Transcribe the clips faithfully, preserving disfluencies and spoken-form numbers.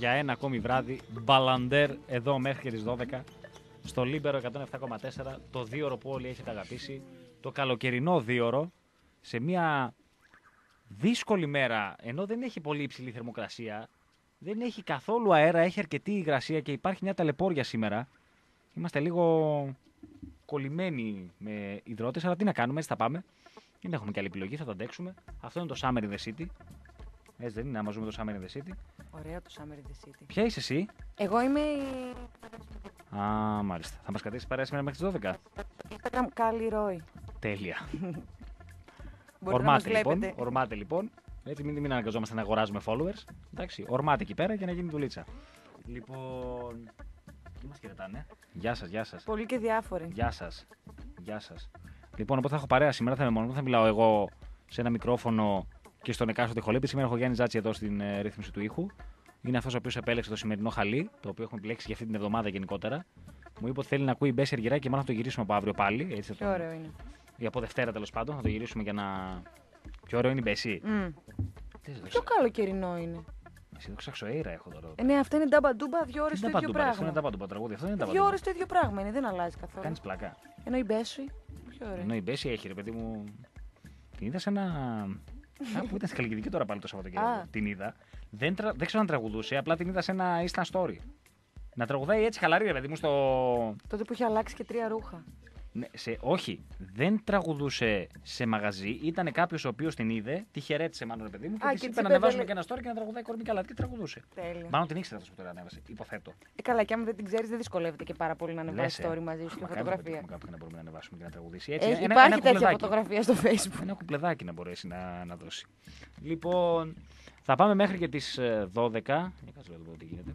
για ένα ακόμη βράδυ. Μπαλαντέρ εδώ μέχρι και τις δώδεκα. Στο Λίμπερο εκατόν επτά κόμμα τέσσερα. Το δίωρο που όλοι έχετε αγαπήσει. Το καλοκαιρινό δίωρο. Σε μια δύσκολη μέρα, ενώ δεν έχει πολύ υψηλή θερμοκρασία. Δεν έχει καθόλου αέρα, έχει αρκετή υγρασία και υπάρχει μια ταλαιπώρια σήμερα. Είμαστε λίγο κολλημένοι με υδρότες, αλλά τι να κάνουμε, έτσι θα πάμε. Δεν έχουμε και άλλη επιλογή, θα το αντέξουμε. Αυτό είναι το Summer in the City. Έτσι δεν είναι, άμα ζούμε το Summer in the City. Ωραίο το Summer in the City. Ποια είσαι εσύ? Εγώ είμαι η... Α, μάλιστα. Θα μας κρατήσεις παρέα σήμερα μέχρι τις δώδεκα. Κάλλη Ρόι. Τέλεια. Ορμάτε λοιπόν, ορμάτε λοιπόν. Έτσι μην, μην αναγκαζόμαστε να αγοράζουμε followers. Εντάξει, ορμάτε εκεί πέρα για να γίνει δουλίτσα. Λοιπόν... Τι μας χαιρετάνε. Γεια σας, γεια σας. Πολύ και διάφοροι. Γεια σας. Γεια σας. Λοιπόν, οπότε θα έχω παρέα σήμερα, θα είμαι μόνο, θα μιλάω εγώ σε ένα μικρόφωνο και στον εκάστοτε χολέπι. Σήμερα έχω Γιάννη Ζάτση εδώ στην ε, ρύθμιση του ήχου. Είναι αυτός ο οποίος επέλεξε το σημερινό χαλί, το οποίο έχουμε επιλέξει για αυτή την εβδομάδα γενικότερα. Μου είπε ότι θέλει να ακούει Μπέσσερ Γυράκη και μάλλον θα το γυρίσουμε από αύριο πάλι. Έτσι, Πιο ωραίο είναι. Ή από Δευτέρα τέλος πάντων, θα το γυρίσουμε για να. Πιο ωραίο είναι η Μπέσσι. Mm. Πιο καλοκαιρινό είναι. Εσύ το ξαξοέιρα έχω τώρα. Ε, ναι, αυτό είναι ντάμπα ντούμπα, δύο ώρες το ίδιο πράγμα. Αυτό είναι ντάμπα ντούμπα τραγούδι. Αυτό είναι ντάμπα. Δύο ώρες το ίδιο πράγμα είναι, δεν αλλάζει καθόλου. Κάνεις πλάκα. Ενώ η Μπέσσι. Πιο ωραία. Ενώ η Μπέσσι έχει, ρε παιδί μου. Την είδα σε ένα. Α, που ήταν στη Χαλκιδική τώρα πάλι το Σαββατοκύριακο. Την είδα. Δεν, τρα... δεν ξέρω αν τραγουδούσε, απλά την είδα σε ένα Instant Story. Να τραγουδάει έτσι χαλαρή, ρε παιδί μου, στο. Τότε που είχε αλλάξει και τρία ρούχα. Ναι, σε, όχι, δεν τραγουδούσε σε μαγαζί. Ήταν κάποιο ο οποίο την είδε, τη χαιρέτησε μάλλον, ρε παιδί μου, και τη είπε να ανεβάσουμε και ένα story και να τραγουδάει κορμί καλά. Και τραγουδούσε. Τέλεια. Μάλλον την ήξερα αυτό που τώρα ανέβασε, υποθέτω. Ε, καλά, και άμα δεν την ξέρει, δεν δυσκολεύεται και πάρα πολύ να ανεβάσει story μαζί σου και φωτογραφία. Έχουμε κάποιον να μπορούμε να ανεβάσουμε και να τραγουδήσει. Έτσι, ε, ένα, υπάρχει ένα τέτοια φωτογραφία στο Facebook. Ένα κουπλεδάκι να μπορέσει να, να δώσει. Λοιπόν, θα πάμε μέχρι και τις δώδεκα. Για κάτσε εδώ τι γίνεται.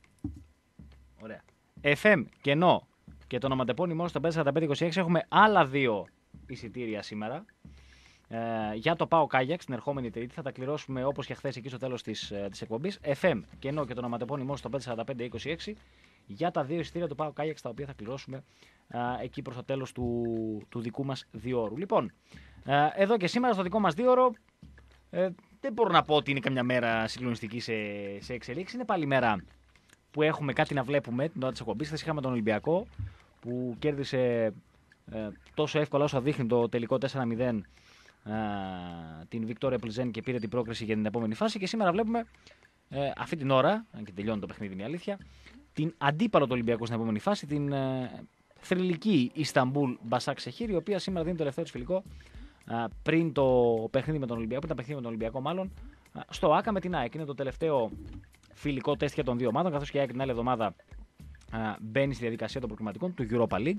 Ωραία. εφ εμ κενό και το ονοματεπώνυμό στο πέντε τέσσερα πέντε είκοσι έξι έχουμε άλλα δύο εισιτήρια σήμερα. Ε, για το ΠΑΟ Κάγιαξ την ερχόμενη Τρίτη θα τα κληρώσουμε όπως και χθες εκεί στο τέλος της, της εκπομπής. εφ εμ κενό και το ονοματεπώνυμό στο πέντε τέσσερα πέντε είκοσι έξι για τα δύο εισιτήρια του ΠΑΟ Κάγιαξ τα οποία θα κληρώσουμε ε, εκεί προς το τέλος του, του δικού μας διόρου. Λοιπόν, ε, εδώ και σήμερα στο δικό μας δίωρο ε, δεν μπορώ να πω ότι είναι καμιά μέρα συγκλονιστική σε, σε εξελίξη. Είναι πάλι μέρα που έχουμε κάτι να βλέπουμε την ώρα της εκπομπής. Χθες είχαμε τον Ολυμπιακό που κέρδισε ε, τόσο εύκολα όσο δείχνει το τελικό τέσσερα μηδέν ε, την Βικτόρια Πλιζέν και πήρε την πρόκριση για την επόμενη φάση. Και σήμερα βλέπουμε ε, αυτή την ώρα, αν και τελειώνει το παιχνίδι, είναι η αλήθεια, την αντίπαλο του Ολυμπιακού στην επόμενη φάση, την ε, θρυλική Ισταμπούλ Μπασάκ-Σεχίρ, η οποία σήμερα δίνει το τελευταίο της φιλικό ε, πριν το παιχνίδι με τον Ολυμπιακό, πριν τα παιχνίδια με τον Ολυμπιακό, μάλλον ε, στο ΆΚΑ με την ΑΕΚ. Είναι το τελευταίο φιλικό τεστ για των δύο ομάδων, καθώς και η ΑΕΚ την άλλη εβδομάδα ε, μπαίνει στη διαδικασία των προκριματικών του Europa League.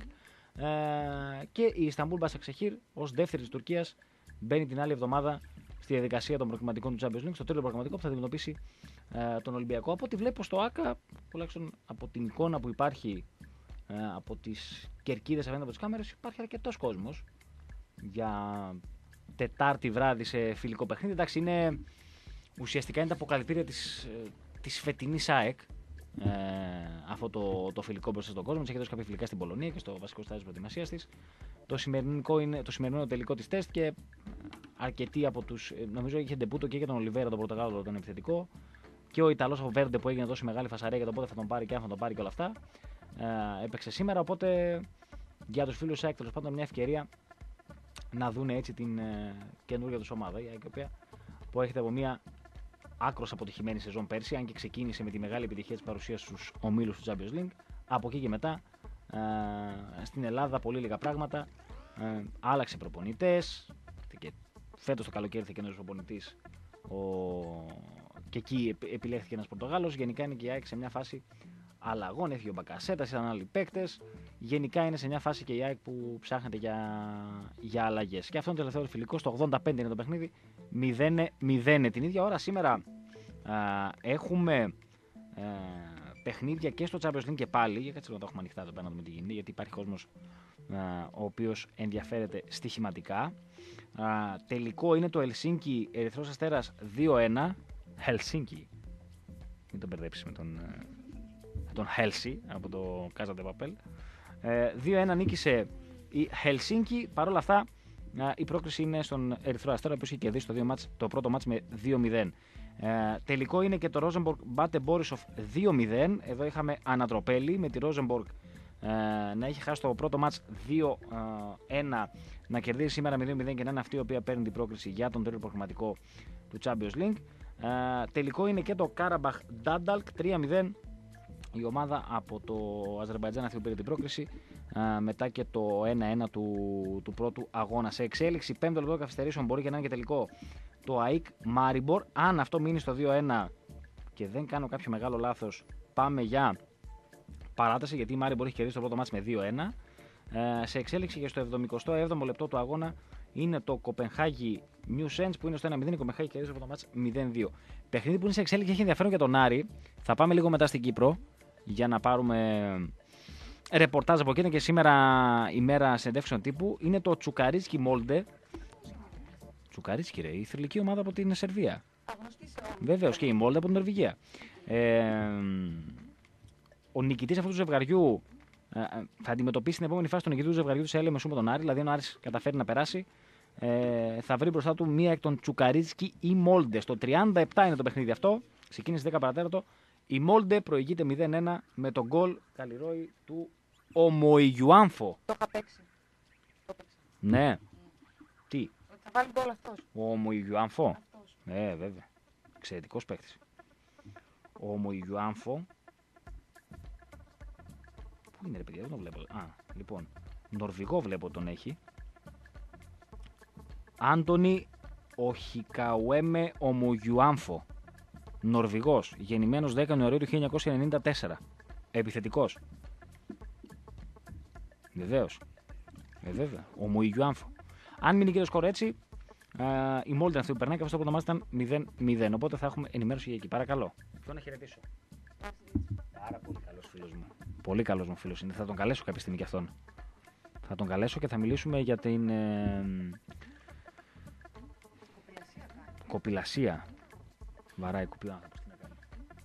Ε, και η Ισταμπούλ Μπασάκ-Σεχίρ ως δεύτερη της Τουρκίας μπαίνει την άλλη εβδομάδα στη διαδικασία των προκριματικών του Champions League, στο τρίτο προκριματικό που θα αντιμετωπίσει ε, τον Ολυμπιακό. Από ό,τι βλέπω στο ΆΚΑ, τουλάχιστον από την εικόνα που υπάρχει ε, από τις κερκίδες απέναντι από τις κάμερες, υπάρχει αρκετός κόσμος για Τετάρτη βράδυ σε φιλικό παιχνίδι. Εντάξει, είναι, ουσιαστικά είναι τα αποκαλυπτήρια της, ε, της φετινής ΑΕΚ. Ε, αυτό το, το φιλικό μπροστά στον κόσμο. Της έχει δώσει κάποια φιλικά στην Πολωνία και στο βασικό στάδιο της προετοιμασίας της. Το σημερινό είναι το σημερινό είναι τελικό της τεστ και αρκετοί από τους. Νομίζω είχε ντεπούτο και για τον Ολιβέρα, τον Πορτογάλο, τον επιθετικό. Και ο Ιταλός ο Βέρντε που έγινε τόσο μεγάλη φασαρία για το πότε θα τον πάρει και αν θα τον πάρει και όλα αυτά. Ε, έπαιξε σήμερα. Οπότε για τους φίλους ΑΕΚ τέλος πάντων μια ευκαιρία να δουν έτσι την ε, καινούργια τους ομάδα. Η οποία που έχετε από μια άκρως αποτυχημένη σεζόν πέρσι, αν και ξεκίνησε με τη μεγάλη επιτυχία της παρουσίας στους ομίλους του Champions League. Από εκεί και μετά ε, στην Ελλάδα πολύ λίγα πράγματα. Ε, άλλαξε προπονητές. Και φέτος το καλοκαίρι ήρθε καινούργιος προπονητής. Ο... Και εκεί επιλέχθηκε ένας Πορτογάλος. Γενικά είναι και η ΑΕΚ σε μια φάση αλλαγών. Έφυγε ο Μπακασέτας, ήταν άλλοι παίκτες. Γενικά είναι σε μια φάση και η ΑΕΚ που ψάχνεται για, για αλλαγές. Και αυτό είναι το τελευταίο φιλικό. Στο ογδόντα πέντε είναι το παιχνίδι. μηδέν μηδέν την ίδια ώρα. Σήμερα α, έχουμε α, παιχνίδια και στο Champions League και πάλι. Για κάτσε να το έχουμε ανοιχτά εδώ πέρα να δούμε τι γίνεται. Γιατί υπάρχει κόσμος α, ο οποίος ενδιαφέρεται στοιχηματικά. Α, τελικό είναι το Ελσίνκι Ερυθρός Αστέρας δύο ένα. Χελσίνκι. Μην τον μπερδέψει με τον, με τον Χέλσι από το Casa de Papel. Ε, δύο ένα νίκησε η Χελσίνκι. Παρ' όλα αυτά η πρόκριση είναι στον Ερυθρό Αστέρα, ο οποίος είχε κερδίσει το, δύο μάτς, το πρώτο μάτς με δύο μηδέν. Ε, τελικό είναι και το Rosenborg Bate Borisov δύο μηδέν. Εδώ είχαμε ανατροπέλη με τη Rosenborg ε, να έχει χάσει το πρώτο μάτς δύο ένα, να κερδίσει σήμερα με δύο μηδέν και να είναι αυτή η οποία παίρνει την πρόκριση για τον τρίτο προγραμματικό του Champions League. Ε, τελικό είναι και το Karabakh Dadalk τρία μηδέn. Η ομάδα από το Αζερμπαϊτζάν αυτή που πήρε την πρόκριση ε, μετά και το ένα ένα του, του πρώτου αγώνα. Σε εξέλιξη, πέμπτο λεπτό καθυστερήσεων μπορεί και να είναι και τελικό το ΑΕΚ Maribor. Αν αυτό μείνει στο δύο ένα και δεν κάνω κάποιο μεγάλο λάθος, πάμε για παράταση, γιατί η Maribor έχει κερδίσει το πρώτο μάτς με δύο ένα. Ε, σε εξέλιξη και στο εβδομηκοστό έβδομο λεπτό του αγώνα είναι το Κοπενχάγη New Sense που είναι στο ένα μηδέν. Η Κοπενχάγη κερδίζει το πρώτο μάτς μηδέν δύο. Παιχνίδι που είναι σε εξέλιξη έχει ενδιαφέρον για τον Άρη. Θα πάμε λίγο μετά στην Κύπρο για να πάρουμε ρεπορτάζ από εκεί. Και σήμερα η μέρα συνεντεύξεων τύπου είναι το Τσουκαρίτσκι Μόλντε. Τσουκαρίτσκι, ρε, η θρυλική ομάδα από την Σερβία. Βεβαίως, και η Μόλντε από την Νορβηγία. Ε, ο νικητής αυτού του ζευγαριού ε, θα αντιμετωπίσει την επόμενη φάση του νικητή του ζευγαριού σε Έλεμεσού με τον Άρη. Δηλαδή, αν ο Άρης καταφέρει να περάσει, ε, θα βρει μπροστά του μία εκ των Τσουκαρίτσκι ή Μόλντε. Στο τριάντα επτά είναι το παιχνίδι αυτό. Ξεκίνησε δέκα παρατέταρτο. Η Μόλντε προηγείται μηδέν ένα με τον γκολ Καλλιρόη του Ομοϊγιουάνφο. Το είχα παίξει. Ναι. Τι. Θα βάλει γκολ αυτός. Ο Ομοϊγιουάνφο. Ε, βέβαια. Εξαιρετικός παίκτης. Ο Ομοϊγιουάνφο. Πού είναι ρε παιδιά, δεν τον βλέπω. Α, λοιπόν. Νορβηγό βλέπω τον έχει. Άντονι Οχικαουέμε Ομοϊγιουάνφο. Νορβηγός, γεννημένος δέκα Ιανουαρίου του χίλια εννιακόσια ενενήντα τέσσερα. Επιθετικός. Βεβαίως. Ε, βέβαια. Ο Μουιγιουάνφο. Αν μείνει και το σκορ έτσι, α, η Μόλντε αυτή που περνάει και αυτό το πρώτο μάτι ήταν μηδέν μηδέν. Οπότε θα έχουμε ενημέρωση για εκεί. Παρακαλώ. Ποιον να χαιρετήσω. Πάρα πολύ καλός φίλος μου. Πολύ καλός μου φίλος είναι. Θα τον καλέσω κάποια στιγμή κι αυτόν. Θα τον καλέσω και θα μιλήσουμε για την ε, κοπηλασία. Βαράει κουπί ο άνθρωπος, τι να κάνει.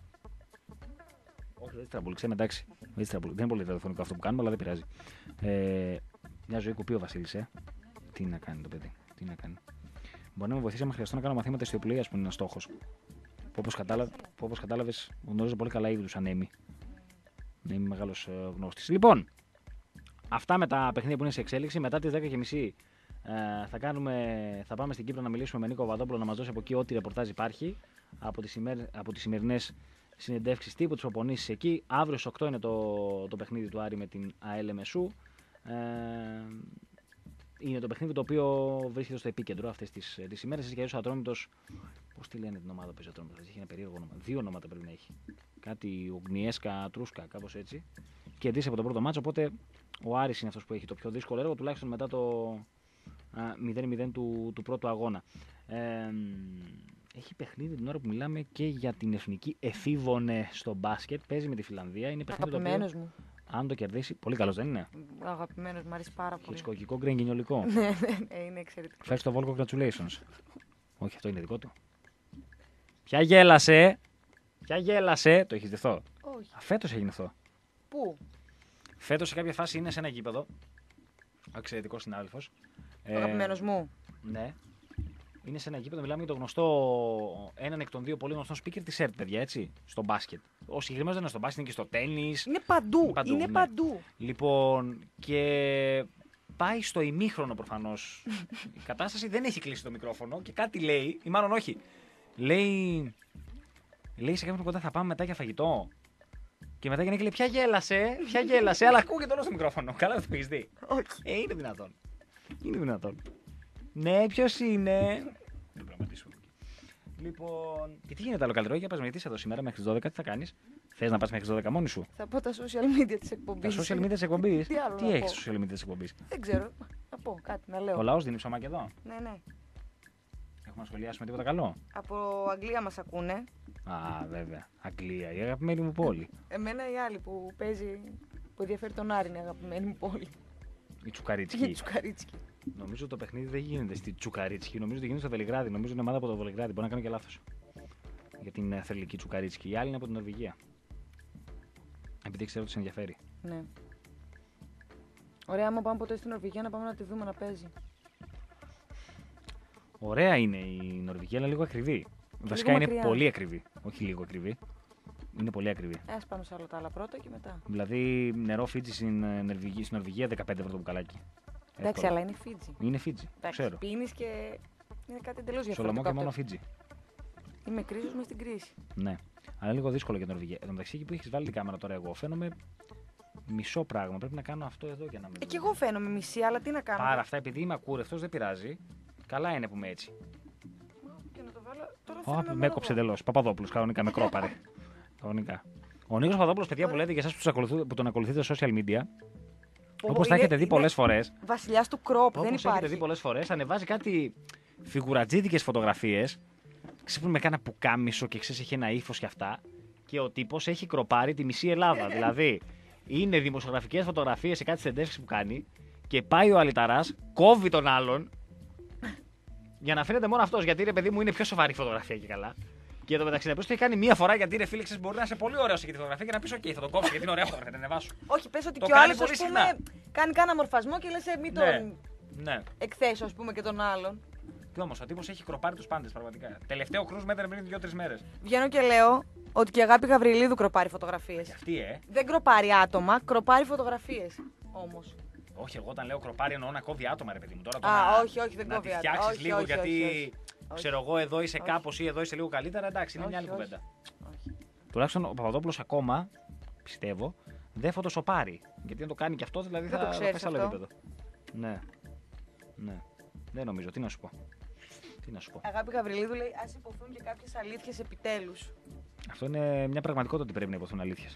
Όχι, δεν τραμπούλη, ξέρουμε, εντάξει. Δεν είναι πολύ τηλεφωνικό αυτό που κάνουμε, αλλά δεν πειράζει. Ε, μια ζωή κουπί ο Βασίλης, ε. Τι να κάνει το παιδί, τι να κάνει. Μπορεί να με βοηθήσει αν χρειαστώ να κάνω μαθήματα ιστιοπλοείας που είναι ένας στόχος. Που όπως, κατάλαβε, που όπως κατάλαβες, γνωρίζω πολύ καλά ήδη τους ανέμει. Είμαι μεγάλος ε, γνώστης. Λοιπόν, αυτά με τα παιχνίδια που είναι σε εξέλιξη. Μετά τις δέκα και μισή ε, θα, κάνουμε, θα πάμε στην Κύπρο να μιλήσουμε με Νίκο Βαδόπουλο να μας δώσει από εκεί ό,τι ρεπορτάζ υπάρχει από τις, ημέρ, από τις σημερινές συνεντεύξεις τύπου, τις προπονήσεις εκεί. Αύριο στις οκτώ είναι το, το παιχνίδι του Άρη με την ΑΕΛ Μεσού. Ε, είναι το παιχνίδι το οποίο βρίσκεται στο επίκεντρο αυτές τις, τις ημέρες. Εσύ και ο Ατρόμητος, πώς τη λένε την ομάδα που παίζει ο Ατρόμητος, έχει ένα περίεργο όνομα. Δύο ονόματα πρέπει να έχει. Κάτι Ουγνιέσκα Τρούσκα, κάπως έτσι. Κερδίσει από το πρώτο μάτσο, οπότε ο Άρης είναι αυτός που έχει το πιο δύσκολο έργο, τουλάχιστον μετά το μηδέν μηδέν του, του πρώτου αγώνα. Ε, έχει παιχνίδι την ώρα που μιλάμε και για την εθνική εφήβονε στο μπάσκετ. Παίζει με τη Φιλανδία. Είναι παιχνίδι το οποίο, μου. αν το κερδίσει, πολύ καλός δεν είναι. Αγαπημένος, μου αρέσει πάρα πολύ. Χιτσκοκικό γκρενγκινιολικό. Ναι, ναι, είναι εξαιρετικό. Φέρεις το Volvo Congratulations. Όχι, αυτό είναι δικό του. Ποια γέλασε. Ποια γέλασε. Το έχεις δεχθώ. Όχι. Φέτος έγινε αυτό. Πού? Φέτος σε κάποια φάση είναι σε ένα γήπεδο. Ο εξαιρετικός συνάδελφος. Ο αγαπημένος ε, μου. Ναι. Είναι σε ένα γήπεδο, μιλάμε για το γνωστό, έναν εκ των δύο πολύ γνωστών speaker της ΕΡΤ, παιδιά, έτσι, στο μπάσκετ. Ο συγκεκριμένος δεν είναι στο μπάσκετ, είναι και στο τένις. Είναι παντού, είναι παντού. Είναι ναι. παντού. Λοιπόν, και πάει στο ημίχρονο προφανώς. Η κατάσταση δεν έχει κλείσει το μικρόφωνο και κάτι λέει, ή μάλλον όχι. Λέει, λέει σε κάποιον κοντά θα πάμε μετά για φαγητό. Και μετά γεννήκε λέει, ποια γέλασε, ποια γέλασε, αλλά ακούγεται όλο στο μικρόφωνο. Καλά δεν το έχεις δει. Όχι. Ε, είναι δυνατόν. Είναι δυνατόν. Ναι, ποιος είναι. Δεν πραγματίσουμε. Λοιπόν, και τι γίνεται άλλο καλύτερο, για πας με εδώ σήμερα μέχρι τις δώδεκα, τι θα κάνεις. Θες να πας μέχρι τις δώδεκα μόνη σου. Θα πω τα social media της εκπομπής. Τα social media της εκπομπής. Τι, άλλο τι έχεις στα social media της εκπομπής. Δεν ξέρω. Να πω κάτι, να λέω. Ο λαός δίνει ψωμάκι εδώ. Ναι, ναι. Έχουμε να σχολιάσουμε τίποτα καλό. Από Αγγλία μας ακούνε. Α, βέβαια. Αγγλία, η αγαπημένη μου πόλη. Εμένα η άλλη που παίζει, που ενδιαφέρει τον Άρη είναι η αγαπημένη μου πόλη. Η Τσουκαρίτσκι. Η Τσουκαρίτσκι. Νομίζω το παιχνίδι δεν γίνεται στη Τσουκαρίτσκι. Νομίζω ότι γίνεται στο Βελιγράδι. Νομίζω είναι ομάδα από το Βελιγράδι. Μπορεί να κάνω και λάθος. Για την θρυλική Τσουκαρίτσκι. Η άλλη είναι από την Νορβηγία. Επειδή ξέρω ότι σε ενδιαφέρει. Ναι. Ωραία, άμα πάμε ποτέ στην Νορβηγία να πάμε να τη δούμε να παίζει. Ωραία είναι η Νορβηγία, αλλά λίγο ακριβή. Βασικά είναι μακριά. πολύ ακριβή. Όχι λίγο ακριβή. Είναι πολύ ακριβή. Ε, ας πάμε σε άλλο τα άλλα πρώτα και μετά. Δηλαδή νερό Φίτζι στην ε, Νορβηγία, στην Νορβηγία δεκαπέντε ευρώ το μπουκαλάκι. Εντάξει, Εύκολα. αλλά είναι Φίτζι. Είναι Φίτζι. Εντάξει, Ξέρω. πίνεις και είναι κάτι εντελώς Σολομό διαφορετικό. και από μόνο το- Φίτζι. Είμαι κρίζος μες στην κρίση. Ναι. Αλλά λίγο δύσκολο για την Νορβηγία. Εν τω μεταξύ, εκεί που έχει βάλει την κάμερα τώρα, εγώ φαίνομαι μισό πράγμα. Πρέπει να κάνω αυτό εδώ για να με. Ε, κι εγώ φαίνομαι μισή, αλλά τι να κάνω. Πάρα αυτά, επειδή είμαι ακούρευτο, δεν πειράζει. Καλά είναι που είμαι έτσι. Και να το βάλω. Τώρα Ω, φαίνομαι με μόνο έκοψε εγώ. εντελώ. Παπαδόπουλο, κανονικά με κρόπαρε. Κανονικά. Ο Νίκο Παπαδόπουλο, παιδιά που λέτε και εσά που, που τον ακολουθείτε στα social media, Πω, όπω τα είναι- έχετε δει είναι πολλέ φορέ. Βασιλιάς του κρόπ, δεν Όπω έχετε υπάρχει. δει πολλέ φορέ, ανεβάζει κάτι φιγουρατζίδικε φωτογραφίε. Ξέρετε με κάνα πουκάμισο και ξέρει έχει ένα ύφο και αυτά. Και ο τύπο έχει κροπάρει τη μισή Ελλάδα. Δηλαδή είναι δημοσιογραφικέ φωτογραφίε σε κάτι συνεντεύξει που κάνει και πάει ο Αλιταρά, κόβει τον άλλον για να φαίνεται μόνο αυτό. Γιατί ρε παιδί μου είναι πιο σοβαρή φωτογραφία και καλά. Και εδώ μεταξύ το έχει κάνει μία φορά γιατί ρε φίλε, ξέρεις, μπορεί να είσαι πολύ ωραίο εκεί τη φωτογραφία και να πει: OK, θα τον κόψω γιατί είναι ωραία φωτογραφία, θα την ανεβάσω. Όχι, πες ότι Το και ο κάνει άλλος, πολύ ας συχνά. πούμε, κάνει κάνα μορφασμό και λες, ε, μην Ναι. τον Ναι. εκθέσω, ας πούμε, και τον άλλον. Και όμω ο τύπο έχει κροπάρει του πάντε πραγματικά. Τελευταίο κρούζ μέτρε πριν δύο-τρει μέρε. Βγαίνω και λέω ότι και η Αγάπη Γαβριλίδου κροπάρει φωτογραφίες. Και αυτή, ε. Δεν κροπάρει άτομα, κροπάρει φωτογραφίες όμως. Όχι, εγώ όταν λέω κροπάρι εννοώ να κόβει άτομα, ρε παιδί μου. Τώρα το Α, να, όχι, όχι, δεν να κόβει τη άτομα. φτιάξει Όχι, λίγο όχι, γιατί όχι, όχι. ξέρω εγώ εδώ είσαι Όχι. κάπως ή εδώ είσαι λίγο καλύτερα. Εντάξει, είναι μια άλλη Όχι, όχι. κουβέντα. Όχι. Τουλάχιστον ο Παπαδόπουλος ακόμα, πιστεύω, δεν φωτοσοπάρει. Γιατί αν το κάνει και αυτό, δηλαδή Δεν θα το θα ξέρεις πέσει άλλο αυτό. επίπεδο. Ναι. Ναι. Δεν νομίζω. Τι να σου πω. Τι να σου πω. Αγάπη Γαβριλίδου λέει, ας υποθούν και κάποιες αλήθειες επιτέλους. Αυτό είναι μια πραγματικότητα ότι πρέπει να υποθούν αλήθειες.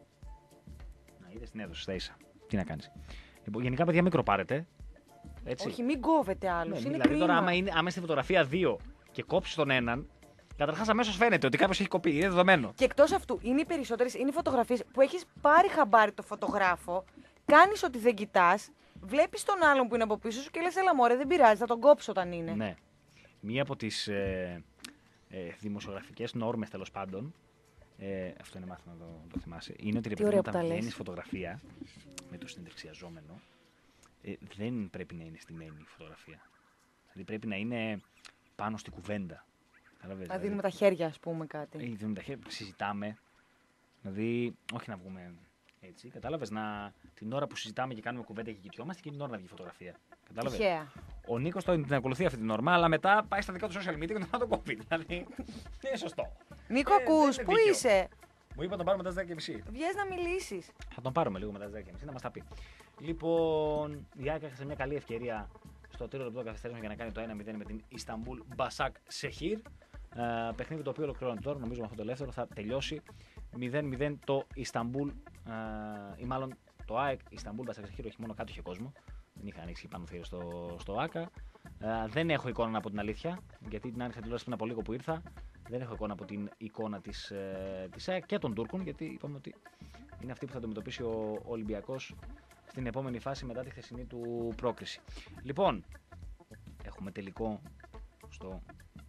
Να είδες την έδωσες στα ίσα. Τι να κάνεις. Λοιπόν, γενικά, παιδιά, μην κροπάρετε. Έτσι. Όχι, μην κόβετε Ναι, άλλους, είναι δηλαδή κρίμα. τώρα, άμα είναι, άμα είναι στη φωτογραφία δύο και κόψει τον έναν, καταρχάς αμέσως φαίνεται ότι κάποιος έχει κοπεί. Είναι δεδομένο. Και εκτός αυτού, είναι οι περισσότερες, είναι οι φωτογραφίες που έχεις πάρει χαμπάρι το φωτογράφο, κάνεις ότι δεν κοιτάς, βλέπεις τον άλλον που είναι από πίσω σου και λες, έλα μωρέ, δεν πειράζει, θα τον κόψω όταν είναι. Ναι. Μία από τις ε, ε, δημοσιογραφικές νόρμες τέλος πάντων, ε, αυτό είναι μάθημα να το, το θυμάσαι, είναι ότι ρε παιδί μου, ωραία που όταν τα λες. βγαίνεις φωτογραφία με το συνεντευξιαζόμενο, ε, δεν πρέπει να είναι στημένη η φωτογραφία. Δηλαδή πρέπει να είναι πάνω στη κουβέντα. Καταλαβες, Να δίνουμε τα χέρια, ας πούμε, κάτι. Ε, δίνουμε τα χέρια, συζητάμε. Δηλαδή, όχι να βγούμε έτσι. Κατάλαβε να την ώρα που συζητάμε και κάνουμε κουβέντα και κοιτιόμαστε και την ώρα να βγει φωτογραφία. Κατάλαβε. Τυχαία. Ο Νίκος την ακολουθεί αυτή την όρμα, αλλά μετά πάει στα δικά του social media και τον να τον κόβει. Δηλαδή, δεν είναι σωστό. Νίκο, Ε, ακούς, δεν πού είναι δίκαιο. είσαι, Μου είπα να τον πάρουμε μετά τις δέκα και μισή. βγες να μιλήσεις. Θα τον πάρουμε λίγο μετά τις δέκα και μισή να μας τα πει. Λοιπόν, η Άκα έχασε μια καλή ευκαιρία στο τρίτο λεπτό καθυστέρησεων για να κάνει το ένα μηδέν με την Ισταμπούλ Μπασάκ Σεχίρ. Ε, παιχνίδι το οποίο ολοκληρώνεται τώρα, νομίζω με αυτό το ελεύθερο θα τελειώσει μηδέν μηδέν το Ισταμπούλ, ε, ή μάλλον το ΑΕΚ Ισταμπούλ Μπασάκ Σεχίρ, όχι μόνο κάτω είχε κόσμο. Δεν είχα ανοίξει πάνω θύρο στο, στο Άκα. Ε, δεν έχω εικόνα από την αλήθεια, γιατί την άνοιξα τηλεόραση πριν από λίγο που ήρθα. Δεν έχω εικόνα από την εικόνα της, ε, της ΑΕΚ και των Τούρκων, γιατί είπαμε ότι είναι αυτή που θα αντιμετωπίσει ο Ολυμπιακός στην επόμενη φάση μετά τη χθεσινή του πρόκριση. Λοιπόν, έχουμε τελικό στο,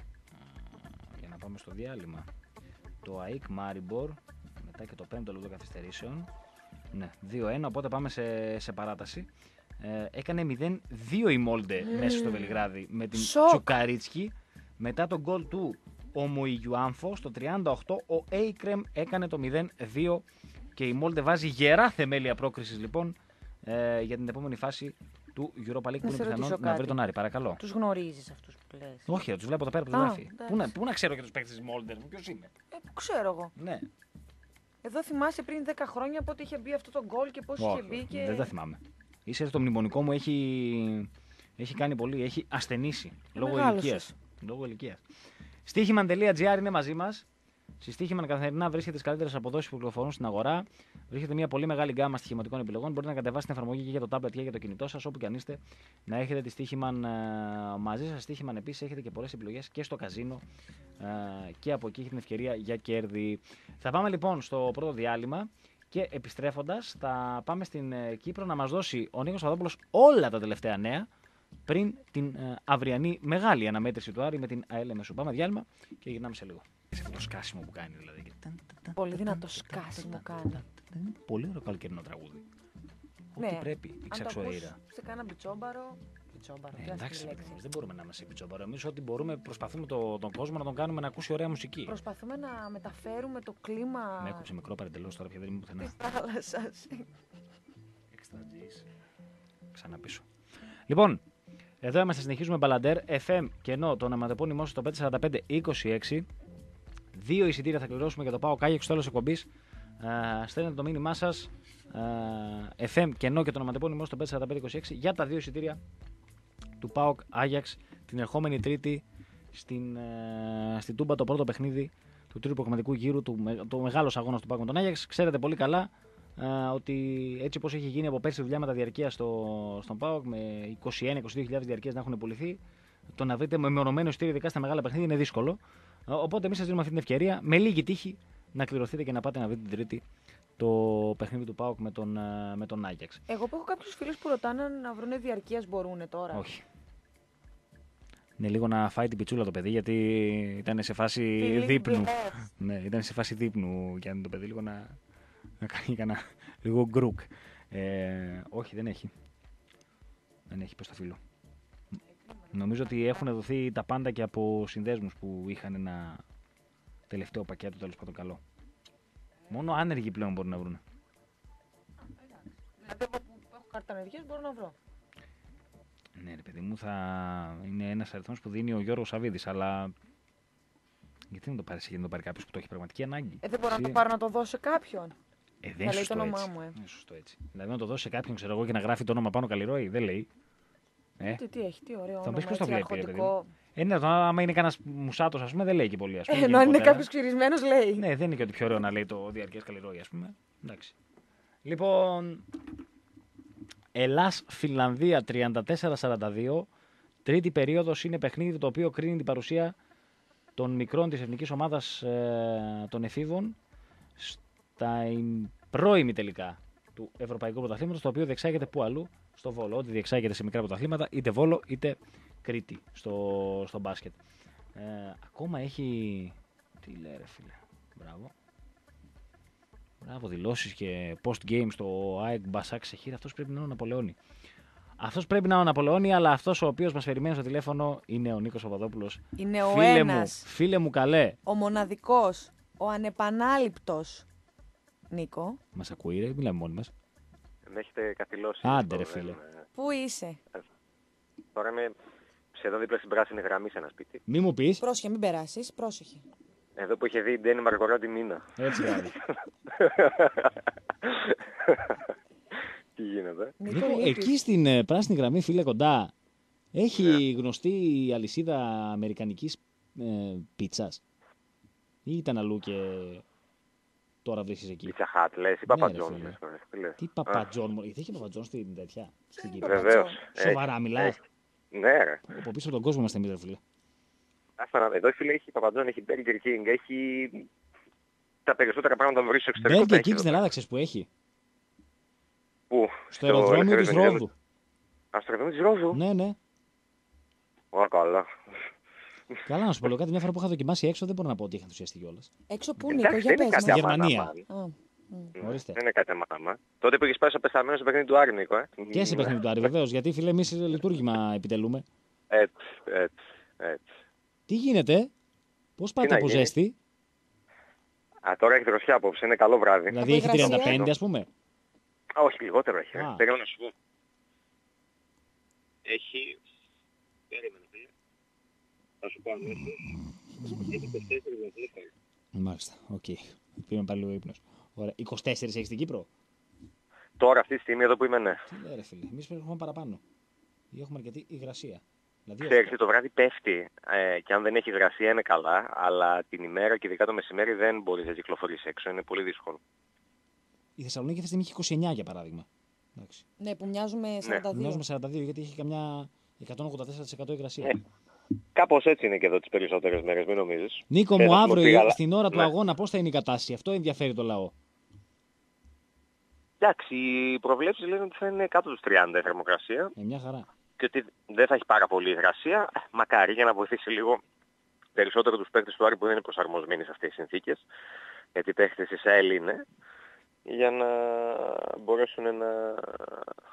ε, για να πάμε στο διάλειμμα. Το ΑΕΚ Μάριμπορ μετά και το πέμπτο λεπτό καθυστερήσεων. Ναι, δύο ένα, οπότε πάμε σε, σε παράταση. Ε, έκανε μηδέν δύο η Μόλντε Mm. μέσα στο Βελιγράδι με την Σοκ. Τσουκαρίτσκι. Μετά τον γκολ του ο Μουιγιουάνφο στο τριάντα οκτώ ο Έικρεμ έκανε το μηδέν δύο και η Μόλντε βάζει γερά θεμέλια πρόκρισης λοιπόν ε, για την επόμενη φάση του Europa League που είναι σε πιθανόν ρωτήσω να βρει κάτι. τον Άρη. Παρακαλώ. Τους γνωρίζεις αυτούς που λες. Όχι, του βλέπω εδώ πέρα που το Α, γράφει. εντάξει. Πού να, πού να ξέρω και του παίκτες της Μόλντερ, ποιος είναι. Ε, που ξέρω εγώ. Ναι, Εδώ θυμάσαι πριν δέκα χρόνια πότε είχε μπει αυτό το γκολ και πώς είχε όχι, μπει και... δεν τα θυμάμαι. Ίσως το μνημονικό μου έχει, έχει κάνει πολύ, έχει ασθενήσει λόγω μεγάλωσες. ηλικίας. Λόγω ηλικίας. Στοίχημαν.gr είναι μαζί μας. Στη Στοίχημαν καθημερινά βρίσκεται τις καλύτερες αποδόσεις που κυκλοφορούν στην αγορά. Βρίσκεται μια πολύ μεγάλη γκάμα στοιχηματικών επιλογών. Μπορείτε να κατεβάσετε την εφαρμογή και για το tablet και για το κινητό σας, όπου και αν είστε, να έχετε τη Στοίχημαν ε, μαζί σας. Στοίχημαν επίσης έχετε και πολλές επιλογές και στο καζίνο ε, και από εκεί έχετε την ευκαιρία για κέρδη. Θα πάμε λοιπόν στο πρώτο διάλειμμα. Και επιστρέφοντας, θα πάμε στην ε, Κύπρο να μας δώσει ο Νίκος Παπαδόπουλος όλα τα τελευταία νέα πριν την ε, αυριανή μεγάλη αναμέτρηση του Άρη με την ΑΕΛ Μεσού. Πάμε διάλειμμα και γυρνάμε σε λίγο. Σε αυτό το σκάσιμο που κάνει δηλαδή. Και ταν, ταν, ταν, Πολύ ταν, δυνατό ταν, σκάσιμο ταν, κάνει. ταν, ταν, ταν. Πολύ ωραίο καλοκαιρινό τραγούδι. Ό,τι πρέπει, η αν το ακούς ξαξοήρα. σε κάνα μπιτσόμπαρο, πιτσόμπαρο. Ε, Τι εντάξει, άσχημη λέξη. εμείς δεν μπορούμε να είμαστε πιτσόμπαρο. Εμείς ό,τι μπορούμε προσπαθούμε το, τον κόσμο να τον κάνουμε να ακούσει ωραία μουσική. Προσπαθούμε να μεταφέρουμε το κλίμα. Με έκοψε μικρό παρεντελώς τώρα πια δεν είμαι πουθενά. Της θάλασσας. Extra G's. Ξανά πίσω. Λοιπόν, εδώ είμαστε, συνεχίζουμε Μπαλαντέρ. εφ εμ κενό, το ονοματεπώνυμό στο πέντε τέσσερα πέντε είκοσι έξι. Δύο εισιτήρια θα κληρώσουμε για το ΠΑΟΚ Άγιαξ στο τέλος εκπομπής. Uh, στέλνετε το μήνυμά σας. Uh, εφ εμ κενό και το ονοματεπώνυμό στο πέντε τέσσερα πέντε είκοσι έξι για τα δύο εισιτήρια του ΠΑΟΚ Άγιαξ την ερχόμενη Τρίτη στην, uh, στην Τούμπα, το πρώτο παιχνίδι του τρίτου προγραμματικού γύρου, του, το μεγάλος αγώνας του ΠΑΟΚ με τον Άγιαξ. Ξέρετε πολύ καλά uh, ότι έτσι όπως έχει γίνει από πέρσι δουλειά με τα διαρκείας στο, στον ΠΑΟΚ, με είκοσι ένα είκοσι δύο χιλιάδες διαρκείας να έχουν πουληθεί, το να βρείτε με μεμονωμένο εισιτήριο ειδικά στα μεγάλα παιχνίδια είναι δύσκολο. Uh, οπότε εμείς σας δίνουμε αυτή την ευκαιρία, με λίγη τύχη, να κληρωθείτε και να πάτε να βρείτε την Τρίτη το παιχνίδι του ΠΑΟΚ με τον, με τον Άγιαξ. Εγώ που έχω κάποιους φίλους που ρωτάνε να βρουν διαρκείας, μπορούν τώρα. Όχι. Είναι λίγο να φάει την πιτσούλα το παιδί, γιατί ήταν σε φάση Φιλίπ δείπνου. Μπλες. Ναι, ήταν σε φάση δείπνου και αν το παιδί λίγο να, να κάνει κανένα λίγο γκρουκ. Ε, όχι, δεν έχει. Δεν έχει, πες το φίλο. Νομίζω ότι έχουν δοθεί τα πάντα και από συνδέσμους που είχαν ένα τελευταίο πακέτο, τέλος πάντων καλό. Μόνο άνεργοι πλέον μπορούν να βρουν. Δηλαδή, εγώ που έχω κάρτα ανεργίας μπορώ να βρω. Ναι, ρε παιδί μου, θα είναι ένας αριθμός που δίνει ο Γιώργος Σαββίδης, αλλά γιατί δεν το πάρει εσύ, γιατί δεν το πάρει κάποιος που το έχει πραγματική ανάγκη. Ε, δεν μπορώ Εσύ... να το πάρω να το δώσω σε κάποιον. Ε, δεν Θα είναι λέει σωστό το όνομά έτσι. μου, ε. Είναι σωστό έτσι. Δηλαδή να το δώσει σε κάποιον, ξέρω εγώ, και να γράφει το όνομα πάνω Καλλιρόη, δεν λέει. Ε. Τι, τι έχει, τι ωραίο Θα μου όνομα, πεις ποιος το έτσι, βλέπει, ρε παιδί μου. αρχοντικό. Ε, ναι, τώρα, άμα είναι κανένας μουσάτος, ας πούμε, δεν λέει και πολύ. Ας πούμε, Ε, ενώ αν είναι γενικότερα. κάποιος ξυρισμένος, λέει. Ναι, δεν είναι και ότι πιο ωραίο να λέει το διαρκές Καλλιρόη, ας πούμε. Εντάξει. Λοιπόν, Ελλάς-Φινλανδία τριάντα τέσσερα σαράντα δύο. Τρίτη περίοδος, είναι παιχνίδι το οποίο κρίνει την παρουσία των μικρών της εθνικής ομάδας ε, των εφήβων στα πρώιμη τελικά του Ευρωπαϊκού Πρωταθλήματος, το οποίο διεξάγεται πού αλλού, στο Βόλο. Ό,τι διεξάγεται σε μικρά πρωταθλήματα, είτε Βόλο είτε Κρήτη στο, στο μπάσκετ. Ε, ακόμα έχει. Τι λέει, ρε φίλε. Μπράβο. Μπράβο, δηλώσεις και post-game στο ΑΕΚ Μπασάκ Σεχίρ. Αυτός πρέπει να είναι ο Ναπολεόνι. Αυτός πρέπει να είναι ο Ναπολεόνι, αλλά αυτός ο οποίος μας περιμένει στο τηλέφωνο είναι ο Νίκος Παπαδόπουλος. Είναι ο Φίλε ένας. μου, φίλε μου καλέ. Ο μοναδικός, ο ανεπανάληπτος. Νίκο. Μας ακούει, ρε, μιλάμε μόνοι μας. Με έχετε καθυλώσει. Άντε, ρε αυτό, φίλε. δεν- Πού είσαι? Τώρα είμαι σχεδόν δίπλα στην πράσινη γραμμή σε ένα σπίτι. Μη μου πεις. Πρόσεχε, μην περάσεις. Πρόσεχε. Εδώ που είχε δει η Ντένι Μαργορά μήνα. Έτσι γράφει. Τι γίνεται. Νίκο, Νίκο, λείπεις. εκεί στην ε, πράσινη γραμμή, φίλε κοντά, έχει γνωστή αλυσίδα αμερικανικής ε, πίτσας. Ή ήταν αλλού και τώρα βρίσκεις εκεί. Πίτσα Χάτ, λες, ή Ναι, Παπατζόν. ρε, λες, τώρα, τι λες. Τι Παπατζόν, μου- γιατί έχει Παπατζόν στην τέτοια, στην είναι Κύπρο. Παπατζόν? Βεβαίως. Σοβαρά Έχει, μιλάς. έχει. Ναι, ρε. Από πίσω από τον κόσμο είμαστε εμείς, ρε φίλε. Άστα να- Εδώ φίλε έχει Παπατζόν, έχει Burger King, έχει τα περισσότερα πράγματα να βρεις στο εξωτερικό. τα Burger έχει King εδώ στην πέρα. Ελλάδα, ξέρεις που έχει. Πού? Στο αεροδρόμιο της Ελευθερίας Ρόδου. Α, στο αεροδρόμιο της Ρόδου. Ναι, ναι. Ω, καλά. Καλά, να σου πω λέω κάτι. Μια φορά που είχα δοκιμάσει έξω, δεν μπορώ να πω ότι είχα ενθουσιαστεί κιόλας. Έξω πού, Νίκο, Εντάξει, για δεν είναι πες κάτι μας. Στη Γερμανία. αμάν, αμάν. Α, μ. Ορίστε. Δεν είναι κάτι αμάν, αμάν. Τότε που έχεις πάει στο πεθαμένο στο παιχνίδι του Άρη, Νίκο, ε. Και σε παιχνίδι του Άρη, βεβαίως. Γιατί, φίλε, εμείς λειτουργήμα επιτελούμε. Έτσι, έτσι, έτσι. Τι γίνεται, πώς πάτε να από γίνει? ζέστη, Α, τώρα έχει δροσιά απόψε, είναι καλό βράδυ. δηλαδή Από έχει υγρασία. τριάντα πέντε, ας πούμε. Α, όχι, λιγότερο έχει. Α. Περίμενα να σου πω. Έχει... Περίμενα, φίλε. Θα σου πω αμέσως. Έχει είκοσι τέσσερα βαθμούς. Μάλιστα, οκ. Πήγαμε πάλι λίγο ύπνος. Ωραία. είκοσι τέσσερα έχει στην Κύπρο. Τώρα αυτή τη στιγμή εδώ που είμαι, ναι. Τι λέει, ρε φίλε, εμείς πρέπει να έχουμε παραπάνω. Ή έχουμε αρκετή υγρασία. Δηλαδή, Ξέρεις, οκτώ. το βράδυ πέφτει ε, και αν δεν έχει υγρασία είναι καλά, αλλά την ημέρα και ειδικά το μεσημέρι δεν μπορείς να κυκλοφορείς έξω, είναι πολύ δύσκολο. Η Θεσσαλονίκη αυτή τη στιγμή έχει είκοσι εννιά για παράδειγμα. Εντάξει. Ναι, που μοιάζουμε σαράντα δύο. Μοιάζουμε σαράντα δύο γιατί έχει καμιά εκατόν ογδόντα τέσσερα τοις εκατό υγρασία. Ε, Κάπως έτσι είναι και εδώ τις περισσότερες μέρες, μην νομίζεις. Νίκο Θες μου, να σου πω αύριο πήγα, αλλά- στην ώρα του Ναι. αγώνα πώς θα είναι η κατάσταση, αυτό ενδιαφέρει το λαό. Εντάξει, οι προβλέψεις λένε ότι θα είναι κάτω τους τριάντα η θερμοκρασία Ε, μια χαρά. και ότι δεν θα έχει πάρα πολύ υγρασία. Ε, Μακάρι για να βοηθήσει λίγο περισσότερο τους παίκτες του Άρη που δεν είναι προσαρμοσμένοι σε αυτές τις συνθήκες. Γιατί οι παίκτες της ΑΕΛ είναι, για να μπορέσουν να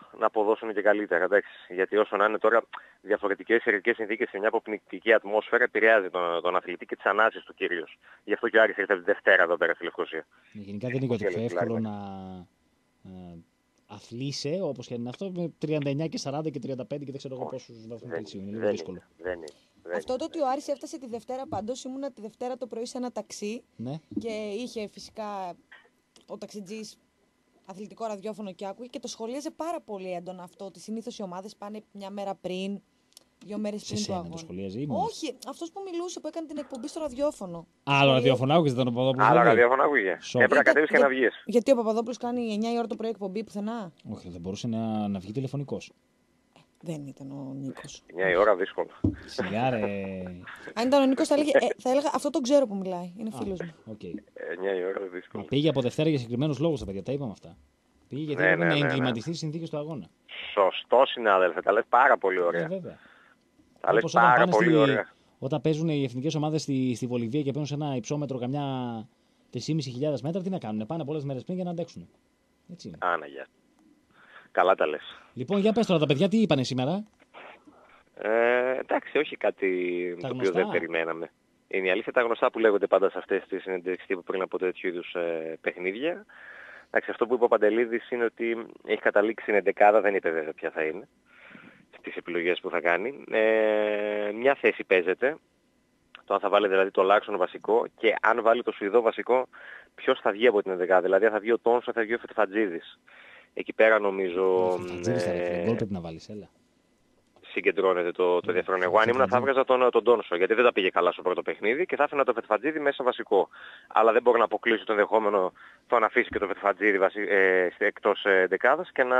να αποδώσουν και καλύτερα. Εντάξει. Γιατί όσο να είναι τώρα διαφορετικές καιρικές συνθήκες σε μια αποπνικτική ατμόσφαιρα επηρεάζει τον, τον αθλητή και τις ανάσεις του κυρίως. Γι' αυτό και ο Άρης ήρθε τη Δευτέρα εδώ πέρα στη Λευκοσία. Γενικά δεν είναι και πιο εύκολο να ε, αθλείσαι, όπως και είναι αυτό, με τριάντα εννιά και σαράντα και τριάντα πέντε και δεν ξέρω εγώ πόσους βαθμούς Κελσίου. Είναι λίγο δύσκολο. Δεν είναι. Δεν αυτό το ότι ο Άρης έφτασε τη Δευτέρα, πάντως ήμουνα τη Δευτέρα το πρωί σε ένα ταξί, ναι, και είχε φυσικά ο ταξιτζής αθλητικό ραδιόφωνο και άκουγε και το σχολίαζε πάρα πολύ έντονα αυτό, ότι συνήθως οι ομάδες πάνε μια μέρα πριν, δύο μέρες πριν του αγώνα. Το σχολίαζε, όχι, αυτός που μιλούσε, που έκανε την εκπομπή στο ραδιόφωνο. Άλλο ραδιόφωνο άκουγε, δεν τον Παπαδόπουλο. Άλλο ραδιόφωνο άκουγε. Έπρεπε να κατέβεις και να βγεις. Γιατί ο Παπαδόπουλος κάνει εννιά η ώρα το πρωί εκπομπή πουθενά. Όχι, δεν μπορούσε να, να βγει τηλεφωνικός. Δεν ήταν ο Νίκος. εννιά η ώρα δύσκολο. Σιγά ρε. Αν ήταν ο Νίκος θα έλεγε, ε, θα έλεγα αυτό τον ξέρω που μιλάει. Είναι φίλος μου. Okay. εννιά η ώρα δύσκολο. Μα πήγε από Δευτέρα για συγκεκριμένους λόγους, τα παιδιά, τα είπαμε αυτά. Πήγε γιατί ναι, έπρεπε ναι, να ναι, εγκληματιστεί ναι. στις συνθήκες του αγώνα. Σωστό, συνάδελφε. Τα λες πάρα πολύ ωραία. Ε, βέβαια. Τα λες πάρα πολύ στη, ωραία. Όταν παίζουν οι εθνικές ομάδες στη, στη Βολιβία και παίρνουν σε ένα υψόμετρο καμιά τρεις χιλιάδες πεντακόσια μέτρα, τι να κάνουν. Πάνε πολλές μέρες πριν για να αντέξουν. Έτσι είναι. Άναγια. Καλά τα λες. Λοιπόν, για πες τώρα τα παιδιά, τι είπανε σήμερα. Ε, εντάξει, όχι κάτι τα το γνωστά. οποίο δεν περιμέναμε. Είναι η αλήθεια τα γνωστά που λέγονται πάντα σε αυτές τις συνεντεύξεις που πριν από τέτοιου είδους ε, παιχνίδια. Εντάξει, αυτό που είπε ο Παντελίδης είναι ότι έχει καταλήξει στην εντεκάδα, δεν είπε βέβαια ποια θα είναι στις επιλογές που θα κάνει. Ε, μια θέση παίζεται, το αν θα βάλει δηλαδή το Λάρσον βασικό και αν βάλει το Σουηδό βασικό, ποιος θα βγει από την εντεκάδα. Δηλαδή αν θα βγει ο Τόνσο, θα βγει ο Φετφατζίδης. Εκεί πέρα νομίζω... Φετφατζίδης θα βγει, γκολ πρέπει να βάλεις, έλα. Συγκεντρώνεται το, το ενδιαφέρον. Εγώ αν ήμουν θα έβγαζα τον, τον Τόνσο, γιατί δεν τα πήγε καλά στο πρώτο παιχνίδι και θα άφηνα το Φετφατζίδη μέσα βασικό. Αλλά δεν μπορώ να αποκλείσω το ενδεχόμενο το να αφήσει και το Φετφατζίδη ε, εκτός ε, δεκάδας και να